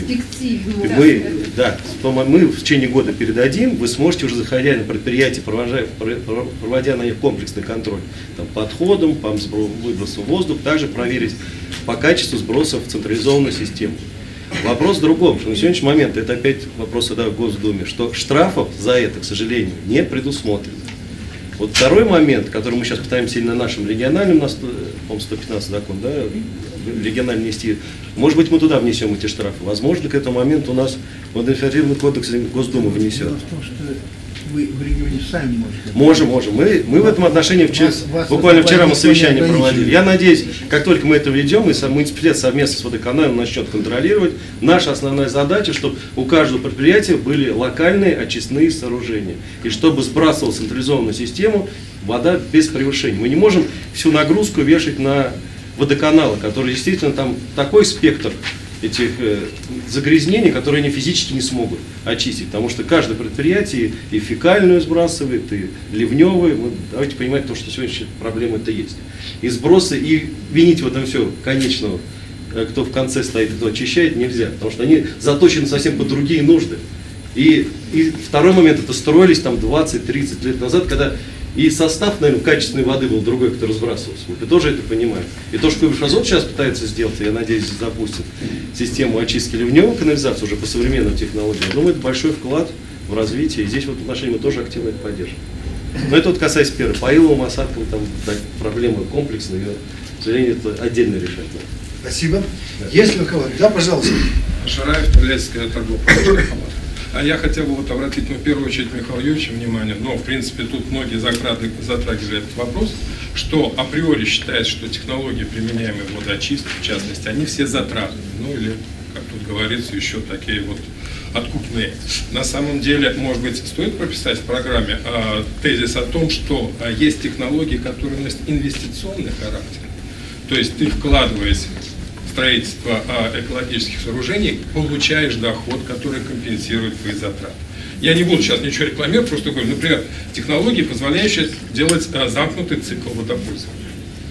Мы, да, мы в течение года передадим, вы сможете уже, заходя на предприятие, провожая, проводя на них комплексный контроль там, по отходам, по выбросу в воздух, также проверить по качеству сбросов в централизованную систему. Вопрос в другом, что на сегодняшний момент, это опять вопрос да, в Госдуме, что штрафов за это, к сожалению, не предусмотрено. Вот второй момент, который мы сейчас пытаемся на нашем региональном, по-моему, сто пятнадцатый закон, да, регионально внести, может быть, мы туда внесем эти штрафы. Возможно, к этому моменту у нас административный кодекс Госдумы внесет. Дело в том, что вы в регионе сами можете. Можем, можем. Мы, мы в этом отношении вчера, вас, вас буквально вчера мы совещание проводили. Я надеюсь, как только мы это введем, и сам муниципалитет совместно с водоканалом начнет контролировать, наша основная задача, чтобы у каждого предприятия были локальные очистные сооружения. И чтобы сбрасывал централизованную систему вода без превышения. Мы не можем всю нагрузку вешать на водоканалы, которые действительно там такой спектр этих э, загрязнений, которые они физически не смогут очистить, потому что каждое предприятие и фекальную сбрасывает, и ливневые. Мы, давайте понимать, то, что сегодня проблема это есть. И сбросы, и винить в этом все конечного, кто в конце стоит, кто очищает, нельзя, потому что они заточены совсем под другие нужды. И, и второй момент, это строились там двадцать-тридцать лет назад, когда и состав, наверное, качественной воды был другой, который сбрасывался. Мы тоже это понимаем. И то, что Куйбышев Азот сейчас пытается сделать, я надеюсь, запустит систему очистки ливневой канализации уже по современным технологиям. Я думаю, это большой вклад в развитие. И здесь в этом отношении мы тоже активно это поддерживаем. Но это вот касается первого. По иловым осадкам там да, проблемы комплексные, но, к сожалению, это отдельно решать. Спасибо. Да. Есть ли у кого? Да, пожалуйста. Шараев, Тольяттинская торгово-промышленная палата. А я хотел бы вот обратить, ну, в первую очередь, Михаила Юрьевича внимание, но, в принципе, тут многие затрагивали этот вопрос, что априори считается, что технологии, применяемые в водоочистке, в частности, они все затратные, ну, или, как тут говорится, еще такие вот откупные. На самом деле, может быть, стоит прописать в программе э, тезис о том, что э, есть технологии, которые носят инвестиционный характер, то есть ты, вкладываясь строительство а, экологических сооружений, получаешь доход, который компенсирует твои затраты. Я не буду сейчас ничего рекламировать, просто говорю, например, технологии, позволяющие делать а, замкнутый цикл водопользования.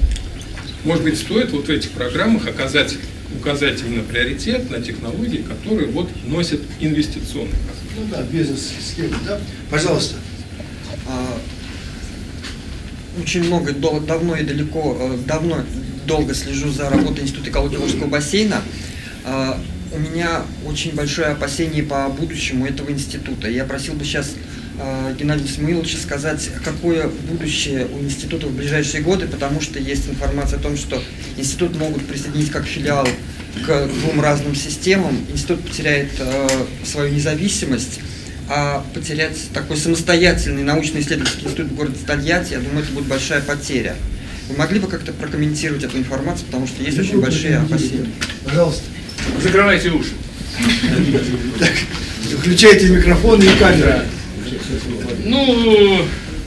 Может быть, стоит вот в этих программах оказать, указать именно приоритет на технологии, которые вот носят инвестиционный характер. Ну да, бизнес-схема, да? Пожалуйста. Очень много, давно и далеко, давно долго слежу за работой Института экологии Волжского бассейна. У меня очень большое опасение по будущему этого института. Я просил бы сейчас Геннадию Самуиловичу сказать, какое будущее у института в ближайшие годы, потому что есть информация о том, что институт могут присоединить как филиал к двум разным системам. Институт потеряет э, свою независимость, а потерять такой самостоятельный научно-исследовательский институт в городе Тольятти, я думаю, это будет большая потеря. Вы могли бы как-то прокомментировать эту информацию, потому что есть очень большие опасения. Пожалуйста. Закрывайте уши. Так, включайте микрофон и камеру. Ну,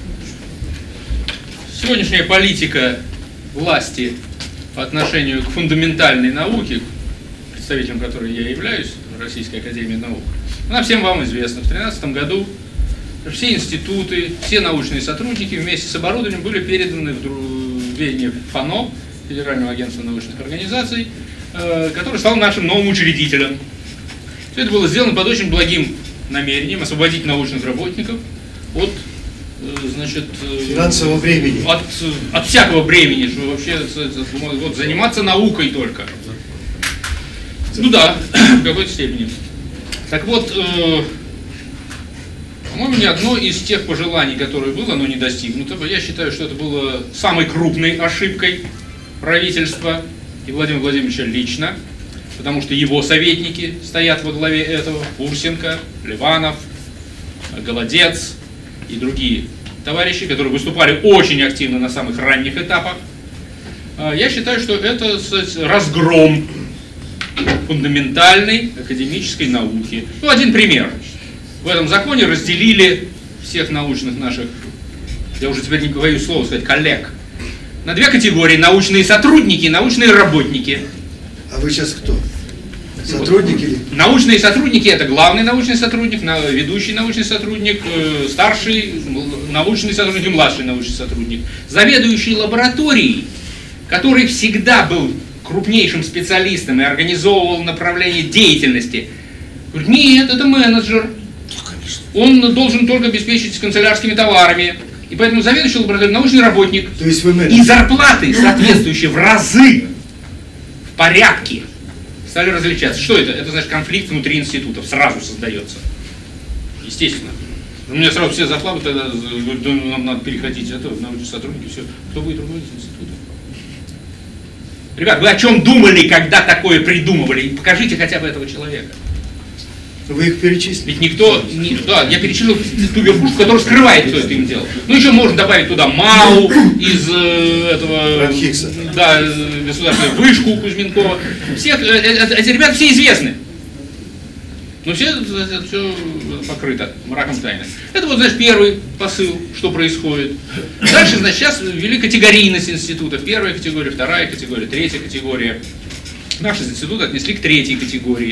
сегодняшняя политика власти по отношению к фундаментальной науке, представителем которой я являюсь, Российской академии наук, она всем вам известна. В две тысячи тринадцатом году все институты, все научные сотрудники вместе с оборудованием были переданы в ведение ФАНО, Федерального агентства научных организаций, который стал нашим новым учредителем. Все это было сделано под очень благим намерением освободить научных работников от, значит, финансового бремени. От, от всякого бремени, что вообще вот, заниматься наукой только. Ну да, в какой-то степени. Так вот, э, по-моему, ни одно из тех пожеланий, которые было, оно не достигнуто. Я считаю, что это было самой крупной ошибкой правительства и Владимира Владимировича лично, потому что его советники стоят во главе этого: Фурсенко, Ливанов, Голодец и другие товарищи, которые выступали очень активно на самых ранних этапах. Я считаю, что это, сказать, разгром фундаментальной академической науки. Ну, один пример. В этом законе разделили всех научных наших, я уже теперь не говорю слово сказать, коллег, на две категории: научные сотрудники и научные работники. А вы сейчас кто? Сотрудники? Научные сотрудники — это главный научный сотрудник, ведущий научный сотрудник, старший научный сотрудник и младший научный сотрудник. Заведующий лабораторией, который всегда был крупнейшим специалистом и организовывал направление деятельности, говорит: нет, это менеджер. Он должен только обеспечить канцелярскими товарами. И поэтому заведующий лабораторией научный работник. То есть вы менеджер. И зарплаты, соответствующие в разы, в порядке, стали различаться. Что это? Это, значит, конфликт внутри институтов сразу создается. Естественно. У меня сразу все зарплаты, тогда нам надо переходить это, в научные сотрудники, все. Кто будет руководить институтом? Ребят, вы о чем думали, когда такое придумывали? Покажите хотя бы этого человека. Вы их перечислили? Ведь никто, не, да, я перечислил ту верхушку, которая скрывает, кто это им делал. Ну, еще можно добавить туда МАУ из э, этого, Ранхикса. Да, государственную вышку Кузьменкова. Всех, э, э, эти ребята все известны. Но все, это все покрыто мраком тайны. Это вот, значит, первый посыл, что происходит. Дальше, значит, сейчас ввели категорийность институтов. Первая категория, вторая категория, третья категория. Наши институты отнесли к третьей категории.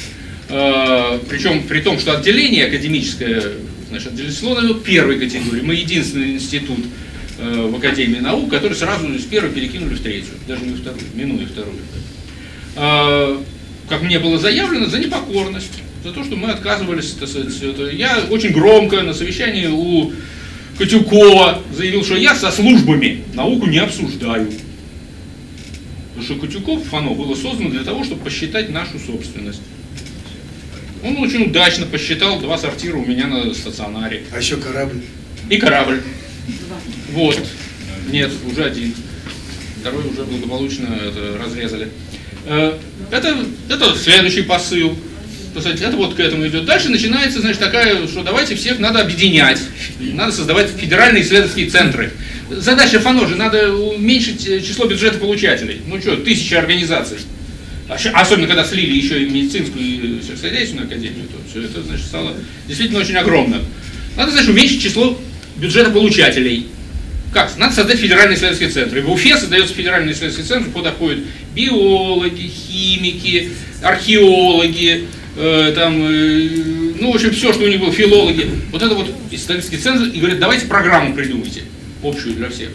Причем при том, что отделение академическое, значит, отделено на первой категории. Мы единственный институт в Академии наук, который сразу из первой перекинули в третью, даже не вторую, минуя вторую. Как мне было заявлено, за непокорность, за то, что мы отказывались, так сказать, это. Я очень громко на совещании у Котюкова заявил, что я со службами науку не обсуждаю. Потому что Котюков, ФАНО, было создано для того, чтобы посчитать нашу собственность. Он очень удачно посчитал два сортира у меня на стационаре. А еще корабль. И корабль. Вот. Нет, уже один. Второй уже благополучно это разрезали. Это, это следующий посыл. Это вот к этому идет. Дальше начинается, значит, такая, что давайте всех надо объединять. Надо создавать федеральные исследовательские центры. Задача ФАНО же, надо уменьшить число бюджетополучателей. Ну что, тысячи организаций. Особенно, когда слили еще и медицинскую, и сельскохозяйственную академию, то все это, значит, стало действительно очень огромным. Надо, значит, уменьшить число бюджетополучателей. Как? Надо создать федеральные исследовательские центры. В Уфе создается федеральный исследовательский центр, куда ходят биологи, химики, археологи, э, там, э, ну, в общем, все, что у них было, филологи. Вот это вот исследовательский центр, и говорят: давайте программу придумайте, общую для всех.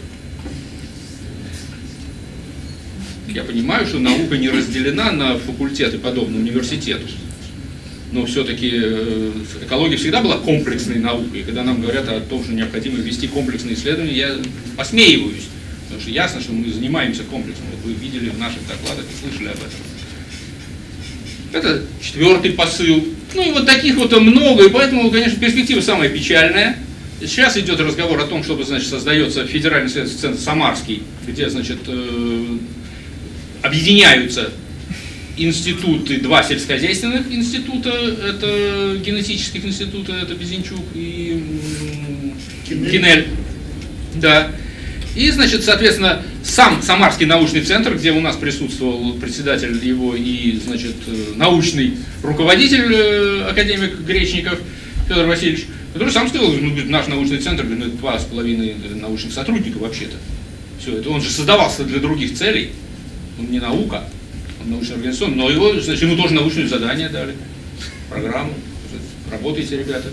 Я понимаю, что наука не разделена на факультеты, подобно университету. Но все-таки экология всегда была комплексной наукой. И когда нам говорят о том, что необходимо ввести комплексные исследования, я посмеиваюсь. Потому что ясно, что мы занимаемся комплексом. Вот вы видели в наших докладах и слышали об этом. Это четвертый посыл. Ну и вот таких вот много, и поэтому, конечно, перспектива самая печальная. Сейчас идет разговор о том, чтобы, значит, создается федеральный исследовательский центр Самарский, где, значит, объединяются институты, два сельскохозяйственных института, это генетических института, это Безенчук и Кинель. Да. И, значит, соответственно, сам Самарский научный центр, где у нас присутствовал председатель его и, значит, научный руководитель, академик Гречников Федор Васильевич, который сам сказал, ну, наш научный центр, ну, два с половиной научных сотрудника вообще-то. Все это, он же создавался для других целей, он не наука, он научный организацион, но его, значит, ему тоже научное задание дали, программу, работайте, ребята.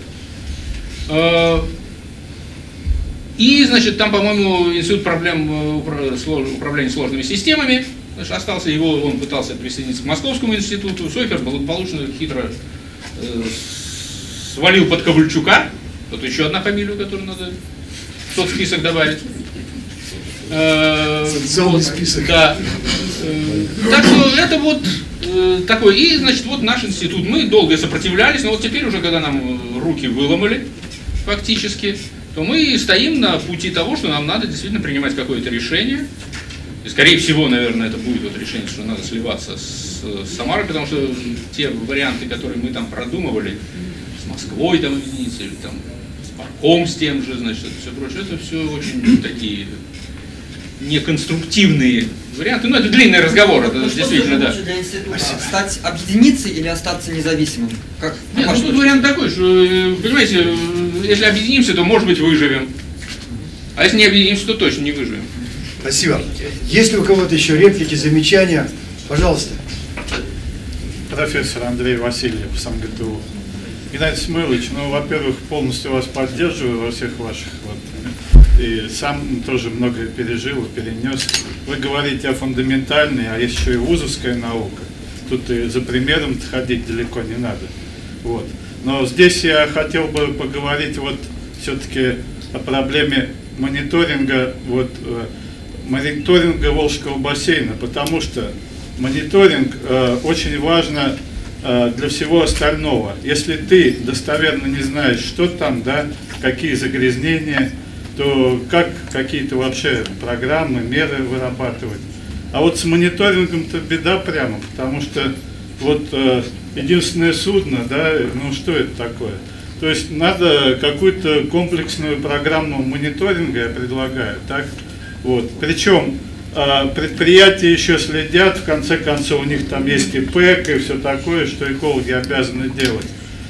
И, значит, там, по-моему, институт проблем управления сложными системами, значит, остался его, он пытался присоединиться к Московскому институту, Сойфер благополучно, хитро э, свалил под Ковальчука, вот еще одна фамилия, которую надо в тот список добавить. Целый список. Да. Так что это вот э, такой, и, значит, вот наш институт, мы долго сопротивлялись, но вот теперь уже, когда нам руки выломали, фактически, то мы стоим на пути того, что нам надо действительно принимать какое-то решение. И, скорее всего, наверное, это будет вот решение, что надо сливаться с, с Самарой, потому что те варианты, которые мы там продумывали, с Москвой там объединиться, или там с Парком с тем же, значит, это все прочее, это все очень такие неконструктивные варианты. Ну, это длинный разговор, это что действительно, да. Для института? Стать объединиться или остаться независимым? Как? Нет, ну, тут вариант такой, что, понимаете, если объединимся, то, может быть, выживем. А если не объединимся, то точно не выживем. Спасибо. Есть ли у кого-то еще реплики, замечания? Пожалуйста. Профессор Андрей Васильев, СамГТУ. Геннадий Смылович, ну, во-первых, полностью вас поддерживаю во всех ваших, вот, и сам тоже многое пережил, перенес. Вы говорите о фундаментальной, а есть еще и вузовская наука. Тут и за примером ходить далеко не надо. Вот. Но здесь я хотел бы поговорить вот все-таки о проблеме мониторинга, вот, мониторинга Волжского бассейна, потому что мониторинг э, очень важно э, для всего остального. Если ты достоверно не знаешь, что там, да, какие загрязнения, то как какие-то вообще программы, меры вырабатывать. А вот с мониторингом-то беда прямо, потому что вот э, единственное судно, да, ну что это такое? То есть надо какую-то комплексную программу мониторинга, я предлагаю, так? Вот. Причем э, предприятия еще следят, в конце концов у них там есть и ПЭК, и все такое, что экологи обязаны делать.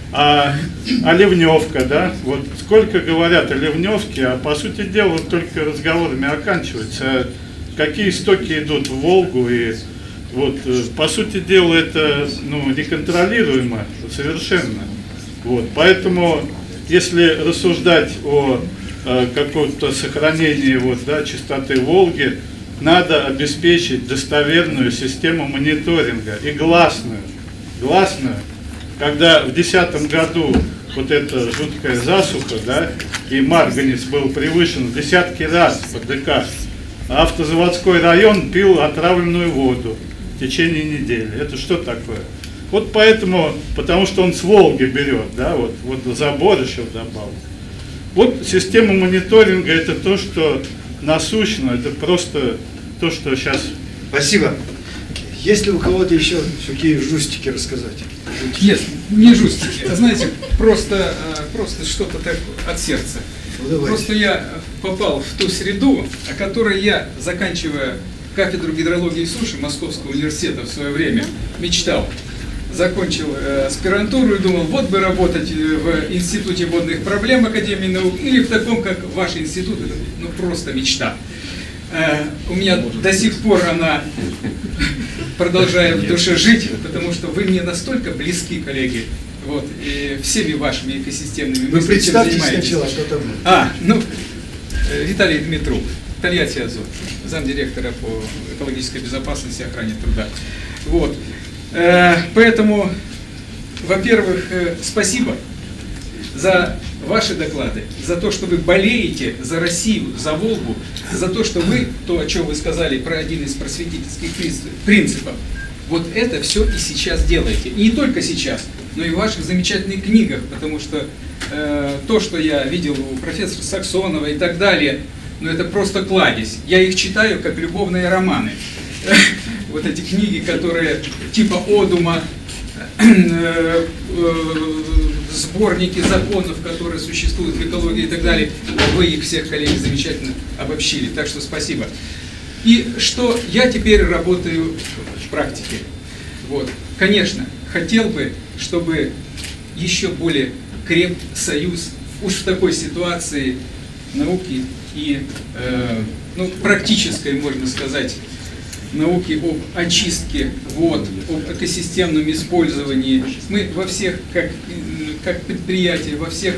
А, а ливневка, да, вот сколько говорят о ливневке, а по сути дела вот только разговорами оканчивается. Какие истоки идут в Волгу, и вот по сути дела это, ну, неконтролируемо совершенно. Вот, поэтому если рассуждать о э, каком-то сохранении вот, да, чистоты Волги, надо обеспечить достоверную систему мониторинга и гласную, гласную. Когда в две тысячи десятом году вот эта жуткая засуха, да, и марганец был превышен в десятки раз по ДК, а автозаводской район пил отравленную воду в течение недели. Это что такое? Вот поэтому, потому что он с Волги берет, да, вот, вот забор еще добавил. Вот система мониторинга — это то, что насущно, это просто то, что сейчас... Спасибо. Есть ли у кого-то еще какие жустики рассказать? Нет, не жустики, а знаете, просто, просто что-то так от сердца. Ну, просто я попал в ту среду, о которой я, заканчивая кафедру гидрологии и суши Московского университета в свое время, мечтал. Закончил э, аспирантуру и думал, вот бы работать в Институте водных проблем Академии наук или в таком, как ваш институт. Это, ну, просто мечта. Э, у меня до сих пор она продолжает в душе жить, потому что вы мне настолько близки, коллеги, вот, и всеми вашими экосистемными мыслями. Вы представьте сначала, что там. А, ну, Виталий Дмитрук, Тольятти Азот, замдиректора по экологической безопасности и охране труда. Вот. Поэтому, во-первых, спасибо за ваши доклады, за то, что вы болеете за Россию, за Волгу, за то, что вы, то, о чем вы сказали, про один из просветительских принципов, Вот это все и сейчас делаете. И не только сейчас, но и в ваших замечательных книгах, потому что э, то, что я видел у профессора Саксонова и так далее, ну это просто кладезь. Я их читаю как любовные романы. Вот эти книги, которые типа Одума, сборники законов, которые существуют в экологии и так далее, вы их всех, коллеги, замечательно обобщили. Так что спасибо. И что я теперь работаю в практике. Вот. Конечно, хотел бы, чтобы еще более креп союз уж в такой ситуации науки и э, ну, практической, можно сказать, науки об очистке вод, об экосистемном использовании. Мы во всех, как, как предприятия, во всех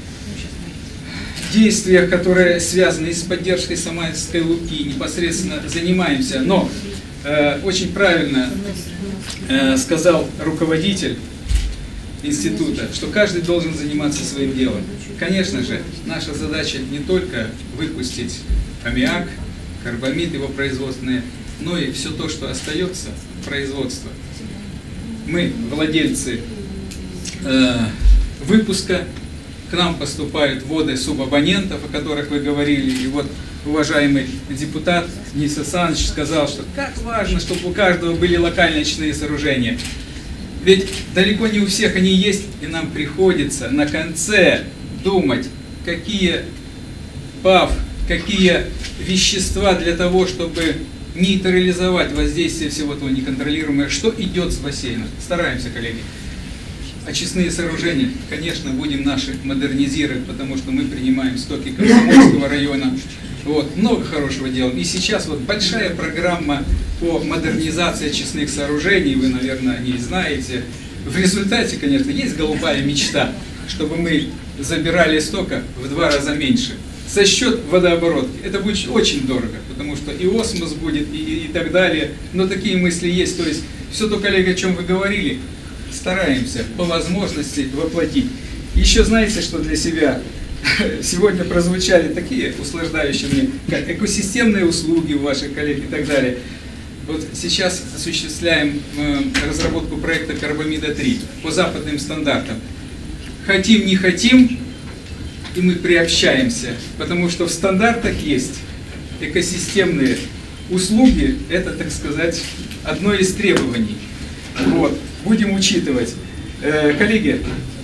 действиях, которые связаны с поддержкой Самарской Луки, непосредственно занимаемся. Но э, очень правильно э, сказал руководитель института, что каждый должен заниматься своим делом. Конечно же, наша задача не только выпустить аммиак, карбамид, его производственные, но и все то, что остается производства. Мы владельцы э, выпуска, к нам поступают воды субабонентов, о которых вы говорили, и вот уважаемый депутат Денис Александрович сказал, что как важно, чтобы у каждого были локальные очистные сооружения. Ведь далеко не у всех они есть, и нам приходится на конце думать, какие ПАВ, какие вещества для того, чтобы нейтрализовать воздействие всего этого неконтролируемого, что идет с бассейна. Стараемся, коллеги. Очистные сооружения, конечно, будем наши модернизировать, потому что мы принимаем стоки Комсомольского района. Вот, много хорошего делаем. И сейчас вот большая программа по модернизации очистных сооружений, вы, наверное, о ней знаете. В результате, конечно, есть голубая мечта, чтобы мы забирали стока в два раза меньше. За счет водооборотки. Это будет очень дорого, потому что и осмос будет, и, и, и так далее. Но такие мысли есть. То есть все то, коллеги, о чем вы говорили, стараемся по возможности воплотить. Еще знаете, что для себя сегодня прозвучали такие услаждающие мне, как экосистемные услуги у ваших коллег и так далее. Вот сейчас осуществляем э, разработку проекта Карбамида три по западным стандартам. Хотим, не хотим, и мы приобщаемся, потому что в стандартах есть экосистемные услуги, это, так сказать, одно из требований. Вот. Будем учитывать. Э, коллеги,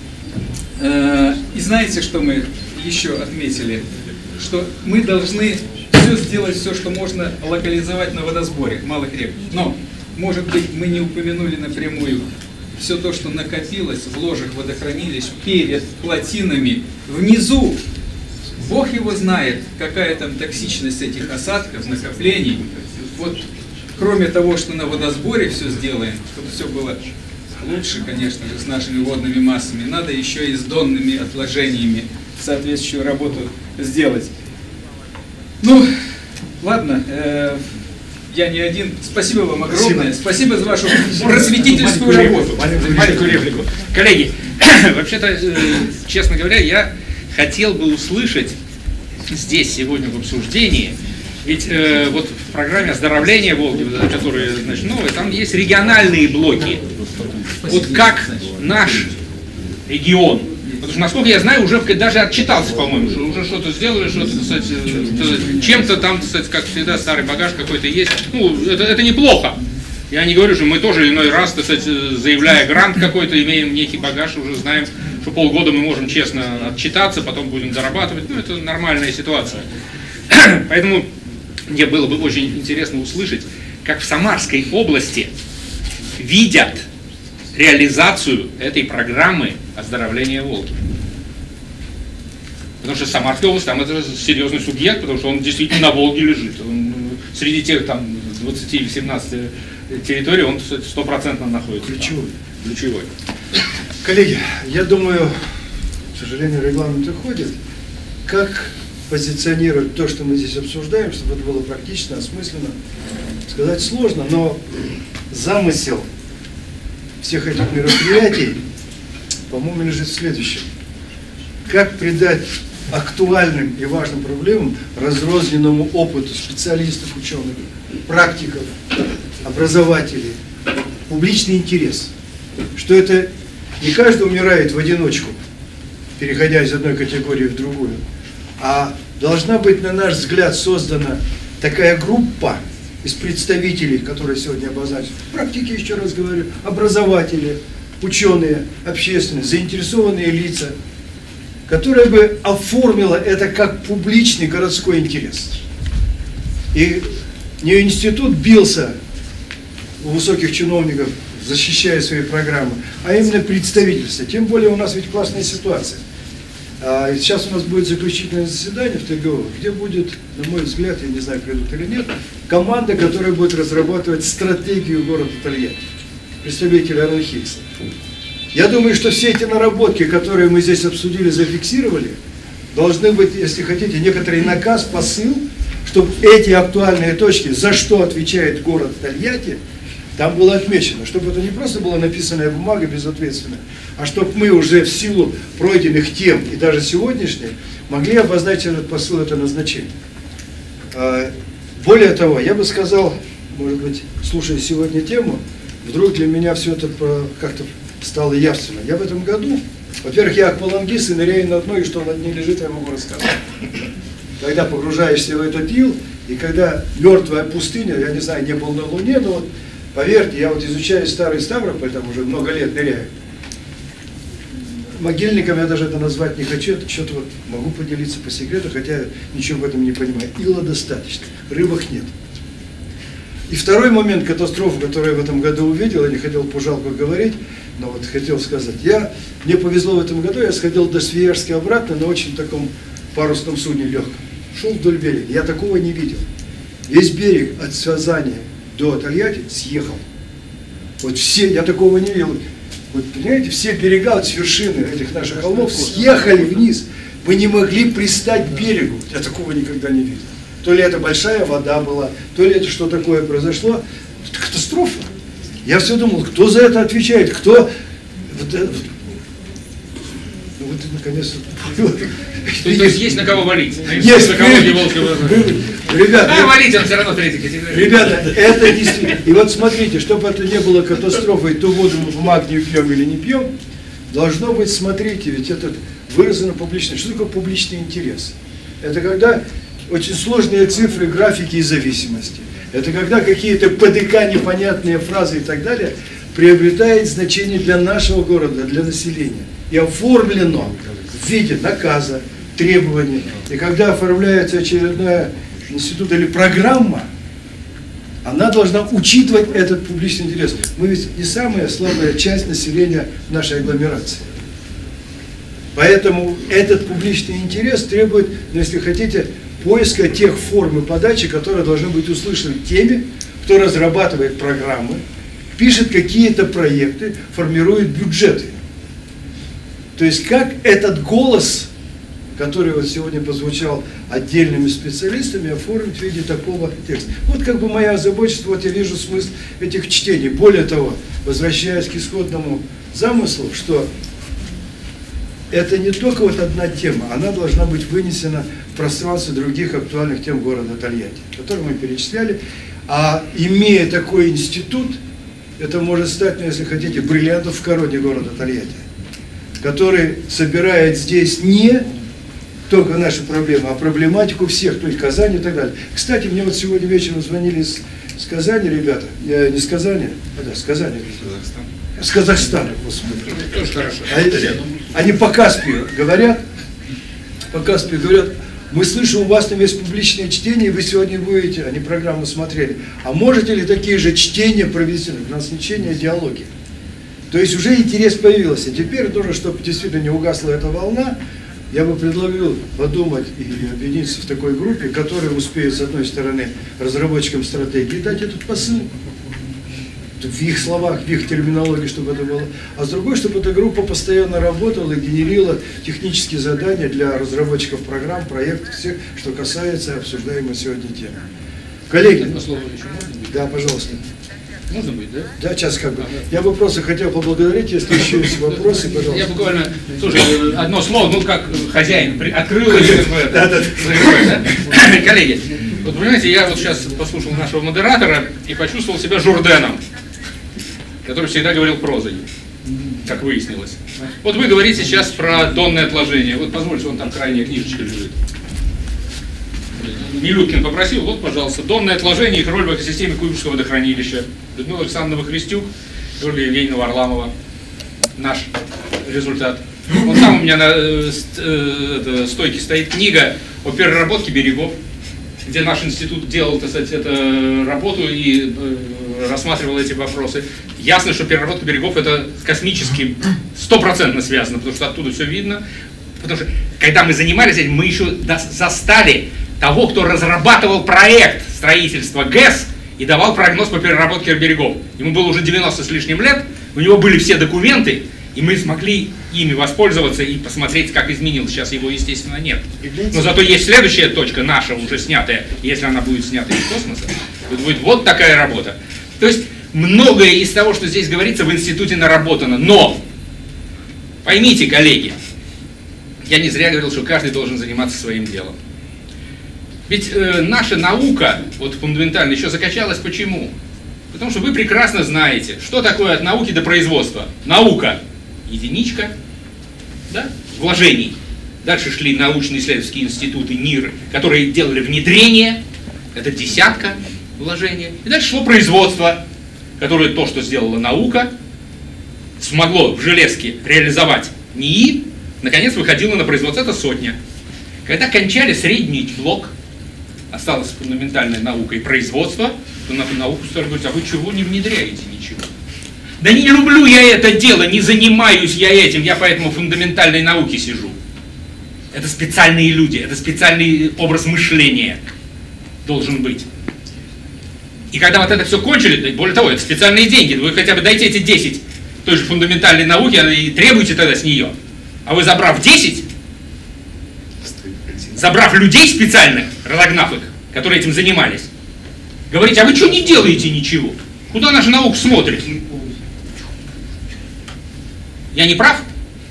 э, и знаете, что мы еще отметили? Что мы должны все сделать, все, что можно локализовать на водосборе малых рек. Но, может быть, мы не упомянули напрямую все то, что накопилось в ложах водохранилищ перед плотинами внизу. Бог его знает, какая там токсичность этих осадков, накоплений. Вот, кроме того, что на водосборе все сделаем, чтобы все было лучше, конечно же, с нашими водными массами, надо еще и с донными отложениями соответствующую работу сделать. Ну, ладно, э, я не один. Спасибо вам огромное. Спасибо, Спасибо за вашу просветительскую работу. Маленькую реплику. Коллеги, вообще-то, честно говоря, я хотел бы услышать здесь сегодня в обсуждении, ведь э, вот в программе оздоровления Волги, которые, значит, новые, там есть региональные блоки. Вот как наш регион, потому что, насколько я знаю, уже даже отчитался, по-моему, что уже что-то сделали, что-то, чем-то там, кстати, как всегда, старый багаж какой-то есть. Ну, это, это неплохо. Я не говорю, что мы тоже иной раз, кстати, заявляя грант какой-то, имеем некий багаж, уже знаем, что полгода мы можем честно отчитаться, потом будем зарабатывать. Ну, это нормальная ситуация. Поэтому мне было бы очень интересно услышать, как в Самарской области видят реализацию этой программы оздоровления Волги. Потому что Самарская область, там это серьезный субъект, потому что он действительно на Волге лежит. Он, среди тех там двадцати или семнадцати территорий он стопроцентно находится. Ключевой. Там. Ключевой. Коллеги, я думаю, к сожалению, регламент уходит. Как позиционировать то, что мы здесь обсуждаем, чтобы это было практично, осмысленно, сказать сложно, но замысел всех этих мероприятий, по-моему, лежит в следующем. Как придать актуальным и важным проблемам разрозненному опыту специалистов, ученых, практиков, образователей, публичный интерес. Что это не каждый умирает в одиночку, переходя из одной категории в другую, а должна быть, на наш взгляд, создана такая группа из представителей, которые сегодня обозначены, практики, еще раз говорю, образователи, ученые, общественные, заинтересованные лица, которая бы оформила это как публичный городской интерес. И не институт бился у высоких чиновников, защищая свои программы, а именно представительство. Тем более у нас ведь классная ситуация. А сейчас у нас будет заключительное заседание в ТГО, где будет, на мой взгляд, я не знаю, придут или нет, команда, которая будет разрабатывать стратегию города Тольятти, представители Арон Хиггса. Я думаю, что все эти наработки, которые мы здесь обсудили, зафиксировали, должны быть, если хотите, некоторый наказ, посыл, чтобы эти актуальные точки, за что отвечает город Тольятти, там было отмечено, чтобы это не просто была написанная бумага безответственная, а чтобы мы уже в силу пройденных тем и даже сегодняшних могли обозначить этот посыл, это назначение. Более того, я бы сказал, может быть, слушая сегодня тему, вдруг для меня все это как-то стало явственно. Я в этом году, во-первых, я аквалангист и ныряю на дно, и что на дне лежит, я могу рассказать. Когда погружаешься в этот ил, и когда мертвая пустыня, я не знаю, не был на Луне, но вот, поверьте, я вот изучаю старый Ставрополь, там уже много лет ныряю. Могильником я даже это назвать не хочу, это что-то вот могу поделиться по секрету, хотя ничего в этом не понимаю. Ила достаточно, рыбок нет. И второй момент катастрофы, которую я в этом году увидел, я не хотел пожалко говорить, но вот хотел сказать. Я, мне повезло в этом году, я сходил до Свияжска обратно на очень таком парусном судне легком. Шел вдоль берега, я такого не видел. Весь берег от Связания до Тольятти съехал. Вот все, я такого не видел. Вот, понимаете, все берега от с вершины этих наших холмов съехали вниз. Мы не могли пристать к берегу. Я такого никогда не видел. То ли это большая вода была, то ли это что такое произошло. Это катастрофа. Я все думал, кто за это отвечает, кто... Вот, вот, вот наконец-то... То есть есть на кого валить? Есть, на кого не волка. Ребята, а валить он все равно третий категории. Ребята, это действительно... И вот смотрите, чтобы это не было катастрофой, то воду мы в магнию пьем или не пьем, должно быть, смотрите, ведь это выражено публично. Что такое публичный интерес? Это когда очень сложные цифры, графики и зависимости. Это когда какие-то ПДК, непонятные фразы и так далее приобретают значение для нашего города, для населения. И оформлено в виде наказа, требований. И когда оформляется очередная институт или программа, она должна учитывать этот публичный интерес. Мы ведь не самая слабая часть населения нашей агломерации. Поэтому этот публичный интерес требует, ну, если хотите, поиска тех форм и подачи, которые должны быть услышаны теми, кто разрабатывает программы, пишет какие-то проекты, формирует бюджеты. То есть как этот голос, который вот сегодня прозвучал отдельными специалистами, оформить в виде такого текста. Вот как бы моя озабоченность, вот я вижу смысл этих чтений. Более того, возвращаясь к исходному замыслу, что это не только вот одна тема, она должна быть вынесена в пространство других актуальных тем города Тольятти, которые мы перечисляли. А имея такой институт, это может стать, ну, если хотите, бриллиантом в короне города Тольятти, который собирает здесь не только наши проблемы, а проблематику всех, то есть Казани и так далее. Кстати, мне вот сегодня вечером звонили из, из Казани ребята, не с Казани, а да, с Казани. Казахстан. С Казахстана, господи. Тоже хорошо. Они, они по Каспию говорят, по Каспию говорят, мы слышим, у вас там есть публичное чтение, вы сегодня будете, они программу смотрели, а можете ли такие же чтения провести, у нас не чтение, а диалоги. То есть уже интерес появился. Теперь тоже, чтобы действительно не угасла эта волна, я бы предложил подумать и объединиться в такой группе, которая успеет, с одной стороны, разработчикам стратегии дать этот посыл, в их словах, в их терминологии, чтобы это было, а с другой, чтобы эта группа постоянно работала и генерила технические задания для разработчиков программ, проектов, всех, что касается обсуждаемой сегодня темы. Коллеги, да, пожалуйста. Можно быть, да? Да, сейчас как бы. Я бы просто хотел поблагодарить, если еще есть вопросы, пожалуйста. Я буквально, слушай, одно слово, ну как хозяин, открыл это. Коллеги, вот понимаете, я вот сейчас послушал нашего модератора и почувствовал себя Журденом, который всегда говорил прозой, как выяснилось. Вот вы говорите сейчас про донное отложение. Вот позвольте, вон там крайняя книжечка лежит. Милюткин попросил, вот, пожалуйста, донное отложение и их роль в экосистеме Куйбышевского водохранилища. Людмила Александровна Христюк, Ольга Евгеньевна Варламова. Наш результат. Вот там у меня на э, э, стойке стоит книга о переработке берегов, где наш институт делал, так сказать, эту работу и э, рассматривал эти вопросы. Ясно, что переработка берегов это космически стопроцентно связано, потому что оттуда все видно. Потому что когда мы занимались этим, мы еще застали того, кто разрабатывал проект строительства ГЭС и давал прогноз по переработке берегов. Ему было уже девяносто с лишним лет, у него были все документы, и мы смогли ими воспользоваться и посмотреть, как изменилось. Сейчас его, естественно, нет. Но зато есть следующая точка, наша, уже снятая. Если она будет снята из космоса, то будет вот такая работа. То есть многое из того, что здесь говорится, в институте наработано. Но, поймите, коллеги, я не зря говорил, что каждый должен заниматься своим делом. Ведь э, наша наука, вот фундаментально, еще закачалась. Почему? Потому что вы прекрасно знаете, что такое от науки до производства. Наука – единичка, да, вложений. Дальше шли научно-исследовательские институты НИР, которые делали внедрение, это десятка вложений. И дальше шло производство, которое то, что сделала наука, смогло в железке реализовать НИИ, наконец выходило на производство, это сотня. Когда кончали средний блок, осталась фундаментальная наука и производство, то на науку стали говорить, а вы чего не внедряете ничего? Да не люблю я это дело, не занимаюсь я этим, я поэтому в фундаментальной науке сижу. Это специальные люди, это специальный образ мышления должен быть. И когда вот это все кончили, более того, это специальные деньги, вы хотя бы дайте эти десять той же фундаментальной науки и требуйте тогда с нее. А вы, забрав десять, забрав людей специальных, разогнав их, которые этим занимались, говорите, а вы что не делаете ничего? Куда наша наука смотрит? Я не прав?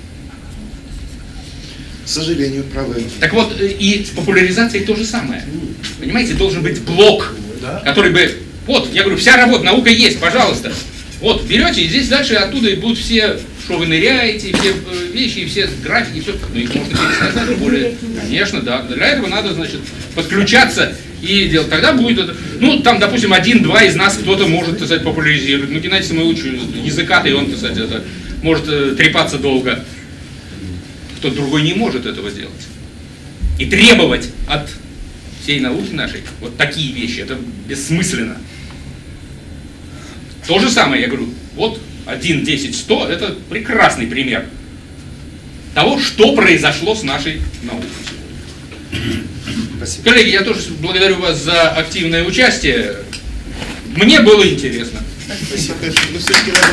К сожалению, правы. Так вот, и с популяризацией то же самое. Понимаете, должен быть блок, да? Который бы... Вот, я говорю, вся работа, наука есть, пожалуйста. Вот, берете, и здесь дальше оттуда и будут все, что вы ныряете, все вещи, и все графики, и все. Ну, их можно пересказать более... Конечно, да. Для этого надо, значит, подключаться и делать. Тогда будет это... Ну, там, допустим, один-два из нас кто-то может, так сказать, популяризировать. Ну, Геннадий Самойлович языка-то, и он, так сказать, это... может э, трепаться долго. Кто-то другой не может этого сделать. И требовать от всей науки нашей вот такие вещи, это бессмысленно. То же самое, я говорю, вот один, десять, сто, это прекрасный пример того, что произошло с нашей наукой. Спасибо. Коллеги, я тоже благодарю вас за активное участие. Мне было интересно. Спасибо. Ну, все-таки надо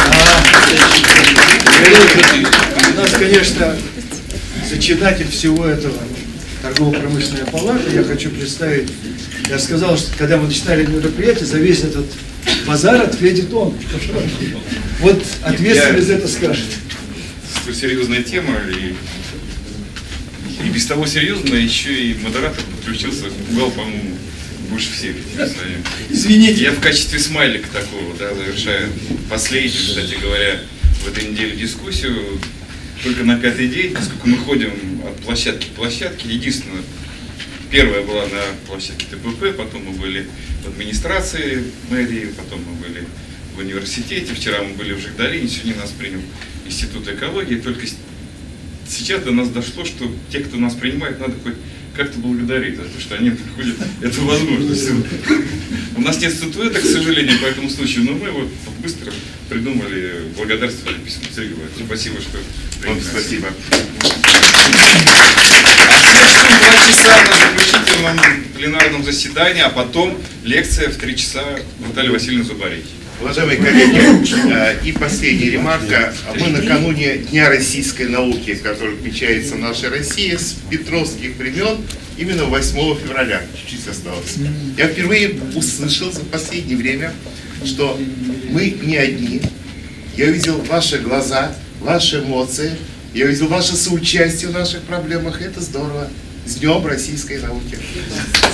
поздравить. У нас, конечно, зачинатель всего этого торгово-промышленная палата. Я хочу представить, я сказал, что когда мы начинали мероприятие, за весь этот базар ответит он. Вот ответственный за это скажет. Серьезная тема, и, и без того серьезная, еще и модератор подключился, пугал, по-моему, больше всех. Извините. Я в качестве смайлика такого, да, завершаю последнюю, кстати говоря, в этой неделе дискуссию. Только на пятый день, поскольку мы ходим от площадки к площадке, единственное, первая была на площадке ТПП, потом мы были в администрации мэрии, потом мы были в университете, вчера мы были в Жигдалине, сегодня нас принял Институт экологии. Только сейчас до нас дошло, что те, кто нас принимает, надо хоть как-то благодарить за то, что они находят эту возможность. У нас нет статуэток, к сожалению, по этому случаю, но мы вот быстро придумали благодарственное письмо. Сергей Владимирович, спасибо, что приняли. Спасибо. Два часа на заключительном пленарном заседании, а потом лекция в три часа Натальи Васильевны Зубарей. Уважаемые коллеги, и последняя ремарка. Мы накануне Дня российской науки, который отмечается в нашей России с петровских времен, именно восьмого февраля, чуть-чуть осталось. Я впервые услышал за последнее время, что мы не одни. Я увидел ваши глаза, ваши эмоции, я увидел ваше соучастие в наших проблемах. Это здорово. С Днем российской науки.